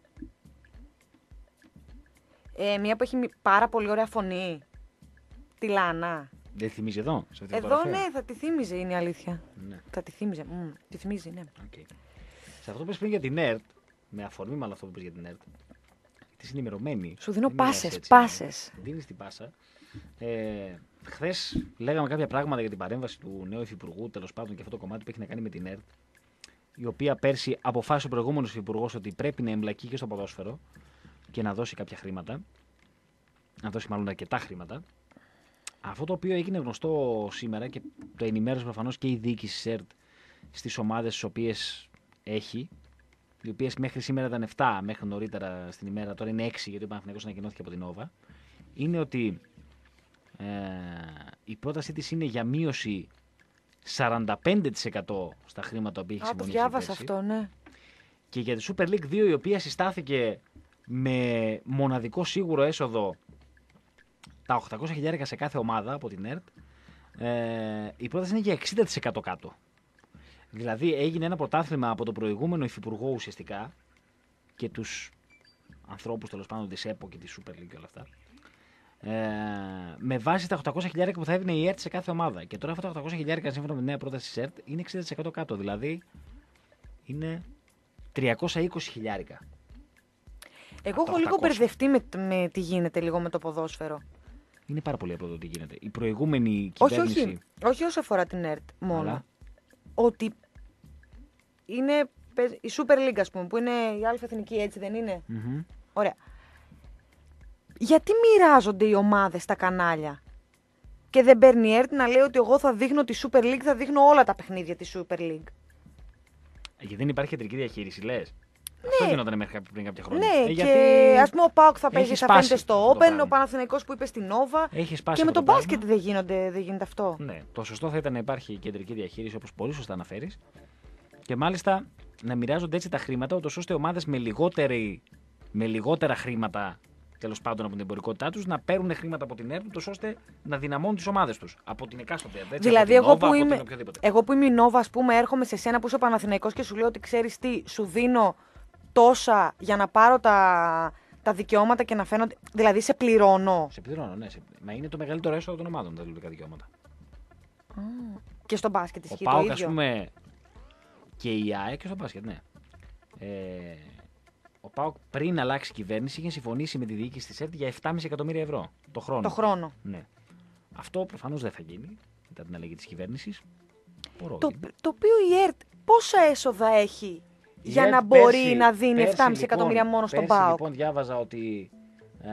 Ε, μία που έχει πάρα πολύ ωραία φωνή. Τη Λάνα. Δεν τη θυμίζει εδώ, σε αυτή τη εδώ, φωτογραφία. Ναι, θα τη θύμιζε, είναι η αλήθεια. Ναι. Θα τη θύμιζε. Mm, τη θυμίζει, ναι. Okay. Σε αυτό που πες πριν για την ΕΡΤ, με αφορμή μάλλον αυτό που πες για την ΕΡΤ, τη ενημερωμένη. Σου δίνω πάσες, πάσες. Δίνεις την πάσα. Ε, χθες λέγαμε κάποια πράγματα για την παρέμβαση του νέου υφυπουργού, τέλος πάντων, και αυτό το κομμάτι που έχει να κάνει με την ΕΡΤ, η οποία πέρσι αποφάσισε ο προηγούμενος υφυπουργός ότι πρέπει να εμπλακεί και στο ποδόσφαιρο και να δώσει κάποια χρήματα. Να δώσει μάλλον αρκετά χρήματα. Αυτό το οποίο έγινε γνωστό σήμερα και το ενημέρωσε προφανώς και η διοίκηση της ΕΡΤ στις ομάδες τις οποίες έχει, οι οποίες μέχρι σήμερα ήταν επτά, μέχρι νωρίτερα στην ημέρα, τώρα είναι έξι γιατί ο Παναθηναϊκός ανακοινώθηκε από την Νόβα, είναι ότι ε, η πρότασή της είναι για μείωση σαράντα πέντε τοις εκατό στα χρήματα που έχει συμφωνήσει. Α, το διάβασα αυτό, ναι. Και για τη Super League δύο, η οποία συστάθηκε με μοναδικό σίγουρο έσοδο τα οκτακόσια χιλιάρικα σε κάθε ομάδα από την ΕΡΤ, ε, η πρόταση είναι για εξήντα τοις εκατό κάτω. Δηλαδή έγινε ένα πρωτάθλημα από τον προηγούμενο υφυπουργό ουσιαστικά και τους ανθρώπους τέλος πάντων της ΕΠΟ και της Super League και όλα αυτά, ε, με βάση τα οκτακόσια χιλιάρικα που θα έδινε η ΕΡΤ σε κάθε ομάδα. Και τώρα αυτά τα οκτακόσια χιλιάρικα σύμφωνα με τη νέα πρόταση της ΕΡΤ είναι εξήντα τοις εκατό κάτω. Δηλαδή είναι τριακόσια είκοσι χιλιάρικα. Εγώ έχω λίγο μπερδευτεί με, με τι γίνεται λίγο με το ποδόσφαιρο. Είναι πάρα πολύ απλό το τι γίνεται. Η προηγούμενη κυβέρνηση. Όχι, όχι. Όχι όσο αφορά την ΕΡΤ μόνο. Αλλά... Ότι είναι η Super League, ας πούμε, που είναι η Αλφα Εθνική, έτσι δεν είναι. Mm-hmm. Ωραία. Γιατί μοιράζονται οι ομάδες στα κανάλια και δεν παίρνει η ΕΡΤ να λέει ότι εγώ θα δείχνω τη Super League, θα δείχνω όλα τα παιχνίδια της Super League. Γιατί δεν υπάρχει κεντρική διαχείριση, λες. Ναι. Αυτό γινόταν μέχρι πριν κάποια χρόνια. Ναι, ε, και γιατί... ας πούμε ο ΠΑΟΚ θα παίζει, θα φαίνεται στο Open, ο Παναθηναϊκός που είπε στην Nova. Έχει σπάσει και με το τον μπάσκετ δεν, γίνονται, δεν γίνεται αυτό. Ναι, το σωστό θα ήταν να υπάρχει κεντρική διαχείριση, όπως πολύ σωστά αναφέρεις. Και μάλιστα να μοιράζονται έτσι τα χρήματα, ώστε ομάδες με, με λιγότερα χρήματα, τέλος πάντων από την εμπορικότητά τους, να παίρνουν χρήματα από την ΕΡΤ, ώστε να δυναμώνουν τις ομάδες τους. Από την εκάστοτε ΕΡΤ. Δηλαδή, από την εγώ, Nova, που από είμαι, την εγώ που είμαι η Nova, ας πούμε, έρχομαι σε σένα που είσαι ο Παναθηναϊκός και σου λέω ότι ξέρεις τι, σου δίνω τόσα για να πάρω τα, τα δικαιώματα και να φαίνονται. Δηλαδή, σε πληρώνω. Σε πληρώνω, ναι. Σε... Μα είναι το μεγαλύτερο έσοδο των ομάδων τα τηλεοπτικά δικαιώματα. Mm. Και στο μπάσκετ ισχύει το ΠΑΟΚ, ίδιο. ας πούμε, και η ΑΕΚ και στο μπάσκετ, ναι. Ε, ο ΠΑΟΚ πριν αλλάξει κυβέρνηση είχε συμφωνήσει με τη διοίκηση της ΕΡΤ για επτά κόμμα πέντε εκατομμύρια ευρώ το χρόνο. Το χρόνο. Ναι. Αυτό προφανώς δεν θα γίνει μετά την αλλαγή της κυβέρνησης. Το, το οποίο η ΕΡΤ πόσα έσοδα έχει η για ΕΡΤ να μπορεί πέρσι, να δίνει πέρσι, επτά κόμμα πέντε λοιπόν, εκατομμύρια μόνο στον πέρσι, ΠΑΟΚ. Λοιπόν, διάβαζα ότι ε,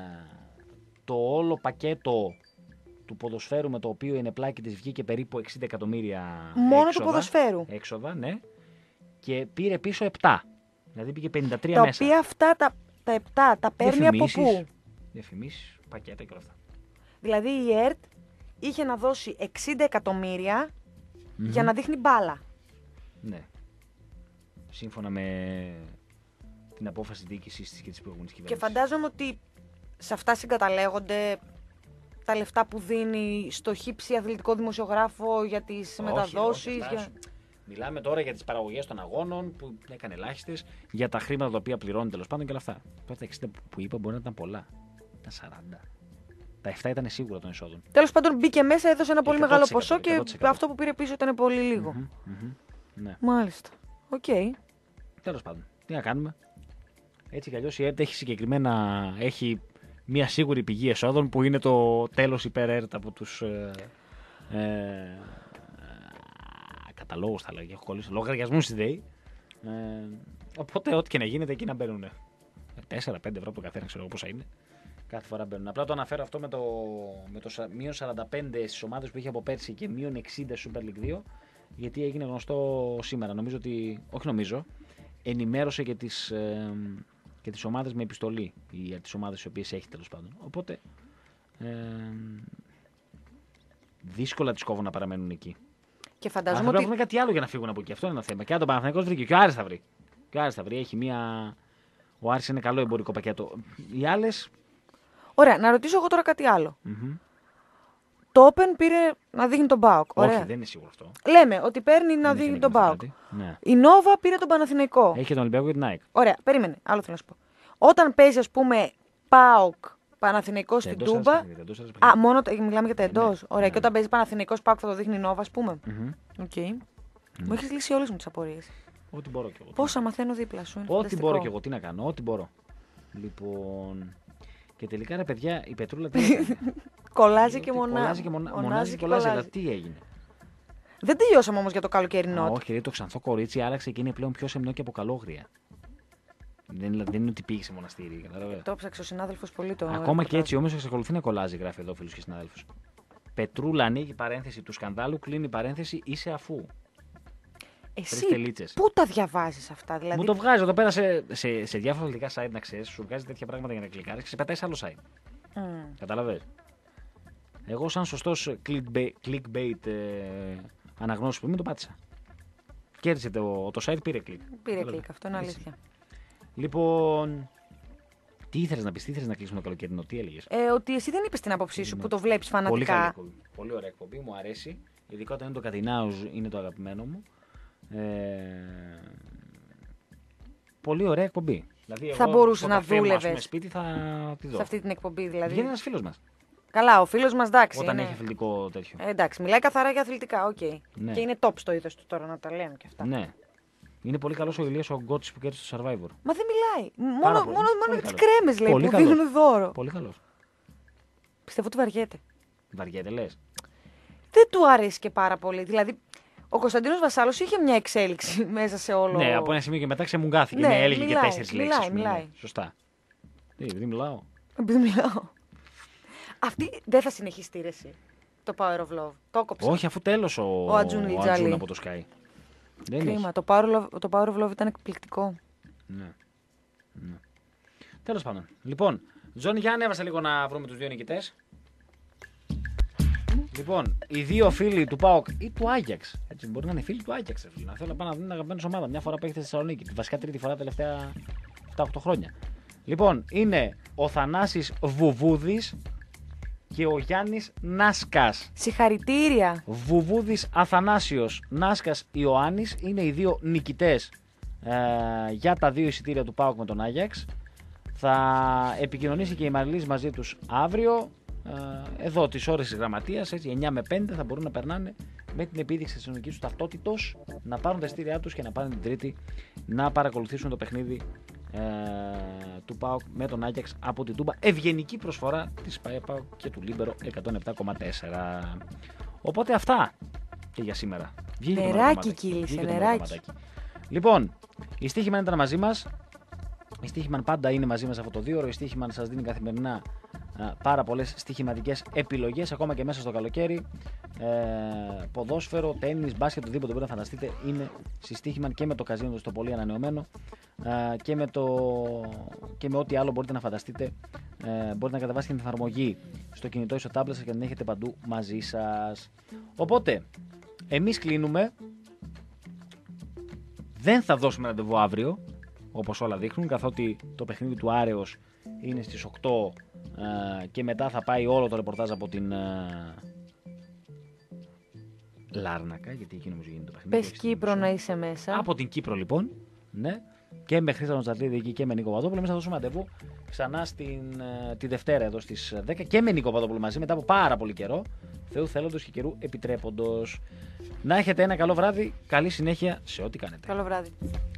το όλο πακέτο του ποδοσφαίρου με το οποίο είναι πλάκη της βγήκε περίπου εξήντα εκατομμύρια μόνο έξοδα, του ποδοσφαίρου. Έξοδα, ναι. Και πήρε πίσω επτά. Δηλαδή πήγε πενήντα τρία τα μέσα. Τα οποία αυτά τα, τα επτά τα παίρνει από πού? Διαφημίσεις, πακέτα και όλα αυτά. Δηλαδή η ΕΡΤ είχε να δώσει εξήντα εκατομμύρια mm-hmm. για να δείχνει μπάλα. Ναι. Σύμφωνα με την απόφαση διοίκησης της και της προηγούμενης κυβέρνησης. Και φαντάζομαι ότι σε αυτά συγκαταλέγονται τα λεφτά που δίνει στο χύψη αθλητικό δημοσιογράφο για τις όχι, μεταδόσεις. Όχι, για... Μιλάμε τώρα για τις παραγωγές των αγώνων που έκανε ελάχιστες, για τα χρήματα τα οποία πληρώνει τέλος πάντων και όλα αυτά. Τώρα τα εξήντα που είπα μπορεί να ήταν πολλά. Ήταν σαράντα. Τα επτά ήταν σίγουρα των εισόδων. Τέλος πάντων μπήκε μέσα, έδωσε ένα πολύ μεγάλο ποσό και εκατό τοις εκατό. Αυτό που πήρε πίσω ήταν πολύ λίγο. Mm-hmm, mm-hmm, ναι. Μάλιστα. Οκ. Okay. Τέλος πάντων. Τι να κάνουμε. Έτσι κι αλλιώς η ΕΡΤ έχει συγκεκριμένα. Έχει μια σίγουρη πηγή εσόδων που είναι το τέλος υπέρ ΕΡΤ από τους. Ε, ε, καταλόγους θα λέγει, έχω κολλήσει. Λογαριασμούς στη ΔΕΗ. Ε, οπότε, ό,τι και να γίνεται, εκεί να μπαίνουν τέσσερα πέντε ευρώ από το καθένα, ξέρω πόσα είναι. Κάθε φορά μπαίνουν. Απλά το αναφέρω αυτό με το, με το μείον σαράντα πέντε στις ομάδες που είχε από πέρσι και μείον εξήντα Super League δύο, γιατί έγινε γνωστό σήμερα. Νομίζω ότι. Όχι νομίζω. Ενημέρωσε και τις, ε, και τις ομάδες με επιστολή. Για τις ομάδες τις οποίες έχει τέλος πάντων. Οπότε. Ε, δύσκολα τις κόβω να παραμένουν εκεί. Και φαντάζομαι Αλλά θα ότι. πρέπει να κάτι άλλο για να φύγουν από εκεί. Αυτό είναι ένα θέμα. Και αν τον Παναθηναϊκός βρήκε, και ο Άρης θα βρει. Και ο Άρης θα βρει. Έχει μία. Ο Άρης είναι καλό εμπορικό πακέτο. Οι άλλες. Ωραία, να ρωτήσω εγώ τώρα κάτι άλλο. Mm-hmm. Το Open πήρε να δείχνει τον ΠΑΟΚ. Όχι, δεν είναι σίγουρο αυτό. Λέμε ότι παίρνει να δεν δείχνει τον ΠΑΟΚ. Ναι. Η Nova πήρε τον Παναθηναϊκό. Έχει και τον Ολυμπιακό και την ΑΕΚ. Ωραία, περίμενε. Άλλο θέλω να σου πω. Όταν παίζει, ας πούμε, ΠΑΟΚ Παναθηναϊκό στην Τούμπα. Α, μόνο μιλάμε για τα εντός. Ναι. Ωραία, ναι. Και όταν παίζει Παναθηναϊκός ΠΑΟΚ θα το δείχνει η Nova, ας πούμε. Mm-hmm. Okay. Mm. Μου έχεις λύσει όλες μου τις απορίες. Ό,τι μπορώ κι εγώ. Πόσα μαθαίνω δίπλα σου. Ό,τι μπορώ κι εγώ. Τι να κάνω, ό,τι μπορώ. Λοιπόν. Και τελικά ρε παιδιά, η Πετρούλα τι έκανε. Κολλάζει και μονάζει. Κολλάζει και μονάζει. Μονάζει και κολλάζει. Αλλά τι έγινε. Δεν τελειώσαμε όμως για το καλοκαιρινό. Α, όχι, ρε, το ξανθό κορίτσι άλλαξε και είναι πλέον πιο σεμνό και από καλόγρια. Δεν, δεν είναι ότι πήγε σε μοναστήρι. Το ψάξε ο συνάδελφος πολύ το. Ακόμα και έτσι όμως εξακολουθεί να κολλάζει, γράφει εδώ φίλους και συνάδελφους. Πετρούλα ανοίγει παρένθεση του σκανδάλου, κλείνει παρένθεση είσαι αφού. Εσύ πού τα διαβάζεις αυτά, δηλαδή. Μου το βγάζει εδώ πέρα σε, σε, σε διάφορα ελληνικά site να ξέρεις, σου βγάζει τέτοια πράγματα για να κλικάρεις και σε πετάει σε άλλο site. Mm. Καταλαβες. Εγώ, σαν σωστός clickbait, clickbait ε, αναγνώστης που είμαι, το πάτησα. Κέρδισε το, το site, πήρε κλικ. Πήρε κλικ, αυτό είναι αλήθεια. Λοιπόν, τι ήθελες να πεις, τι ήθελες να κλείσουμε το καλοκαιρινό, τι έλεγες. Ε, ότι εσύ δεν είπες την άποψή σου που το βλέπεις φανατικά. Πολύ καλή εκπομπή. Πολύ ωραία εκπομπή, μου αρέσει. Ειδικά όταν είναι το Κατινάους, είναι το αγαπημένο μου. Ε, πολύ ωραία εκπομπή. Δηλαδή, θα μπορούσε να δούλευες σπίτι θα τη δω. Σε αυτή την εκπομπή, δηλαδή. Βγαίνει ένας φίλος μας. Καλά, ο φίλος μας, εντάξει. Όταν είναι... έχει αθλητικό τέτοιο. Ε, εντάξει, μιλάει καθαρά για αθλητικά, οκ. Okay. Ναι. Και είναι top στο είδος του τώρα, να τα λέμε και αυτά. Ναι. Είναι πολύ καλός ο Ηλίας ο Γκότσης που κέρδισε το Survivor. Μα δεν μιλάει. Μόνο, μόνο, μόνο τις κρέμες λέει πολύ που καλός. Δίνουν δώρο. Πολύ καλός. Πιστεύω ότι βαριέται. Βαριέται, λες? Δεν του αρέσει και πάρα πολύ. Δηλαδή, ο Κωνσταντίνος Βασάλος είχε μια εξέλιξη μέσα σε όλο. Ναι, από ένα σημείο και μετά ξεμουγκάθηκε. Ναι, ναι, έλεγε μιλάει, και τέσσερις λέξεις. Μιλάει, μιλάει. Ναι, σωστά. Τι, επειδή μιλάω. Επειδή μιλάω. Αυτή δεν θα συνεχίσει τη ρεση. Το Power of Love. Το έκοψε. Όχι, αφού τέλος ο, ο Ατζούν από το Sky. Δεν Κρίμα. Το Power, of, το Power of Love ήταν εκπληκτικό. Ναι. ναι. Τέλος πάντων. Λοιπόν, Τζόνι, για ανέβασε λίγο να βρούμε τους δύο νικητές. Λοιπόν, οι δύο φίλοι του ΠΑΟΚ ή του Άγιαξ. Έτσι, μπορεί να είναι φίλοι του Άγιαξ. Να θέλω να πάνε να δουν αγαπημένη ομάδα. Μια φορά που έχετε στη Θεσσαλονίκη. Βασικά τρίτη φορά τα τελευταία επτά οκτώ χρόνια. Λοιπόν, είναι ο Θανάσης Βουβούδης και ο Γιάννης Νάσκας. Συγχαρητήρια. Βουβούδης Αθανάσιος, Νάσκας Ιωάννης είναι οι δύο νικητές ε, για τα δύο εισιτήρια του ΠΑΟΚ με τον Άγιαξ. Θα επικοινωνήσει και η Μαριλής μαζί τους αύριο. Ε, εδώ τις ώρες της γραμματείας, έτσι, εννιά με πέντε θα μπορούν να περνάνε με την επίδειξη της εθνικής τους ταυτότητος, να πάρουν τα εισιτήριά τους και να πάνε την Τρίτη να παρακολουθήσουν το παιχνίδι ε, του ΠΑΟΚ με τον Άγιαξ από την Τούμπα. Ευγενική προσφορά της ΠΑΟΚ και του Λίμπερο εκατόν επτά κόμμα τέσσερα. Οπότε αυτά και για σήμερα. Νεράκι κύλησε, νεράκι. Λοιπόν, η Στοίχημαν ήταν μαζί μας. Η Στοίχημαν πάντα είναι μαζί μας αυτό το δύο ώρο. Η Στοίχημαν σας δίνει καθημερινά α, πάρα πολλές στοιχηματικές επιλογές, ακόμα και μέσα στο καλοκαίρι. Ε, ποδόσφαιρο, τένις, μπάσκετ, οτιδήποτε μπορείτε να φανταστείτε είναι στη Στοίχημαν και με το καζίνο στο πολύ ανανεωμένο ε, και, με το, και με ό,τι άλλο μπορείτε να φανταστείτε. Ε, μπορείτε να κατεβάσετε την εφαρμογή στο κινητό ή στο τάμπλετ σας και να την έχετε παντού μαζί σας. Οπότε, εμείς κλείνουμε. Δεν θα δώσουμε ραντεβού αύριο, όπως όλα δείχνουν, καθότι το παιχνίδι του Άρεος είναι στις οκτώ ε, και μετά θα πάει όλο το ρεπορτάζ από την ε, Λάρνακα, γιατί εκεί νομίζω γίνεται το παιχνίδι. Πες Κύπρο να είσαι μέσα. Από την Κύπρο λοιπόν, ναι, και με Χρήστο Νοτζαρτίδη εκεί και με Νίκο Παπαδόπουλο. Εμείς θα δώσουμε ραντεβού ξανά στην, ε, τη Δευτέρα εδώ στις δέκα και με Νίκο Παπαδόπουλο μαζί μετά από πάρα πολύ καιρό, Θεού θέλοντος και καιρού επιτρέποντος. Να έχετε ένα καλό βράδυ, καλή συνέχεια σε ό,τι κάνετε. Καλό βράδυ.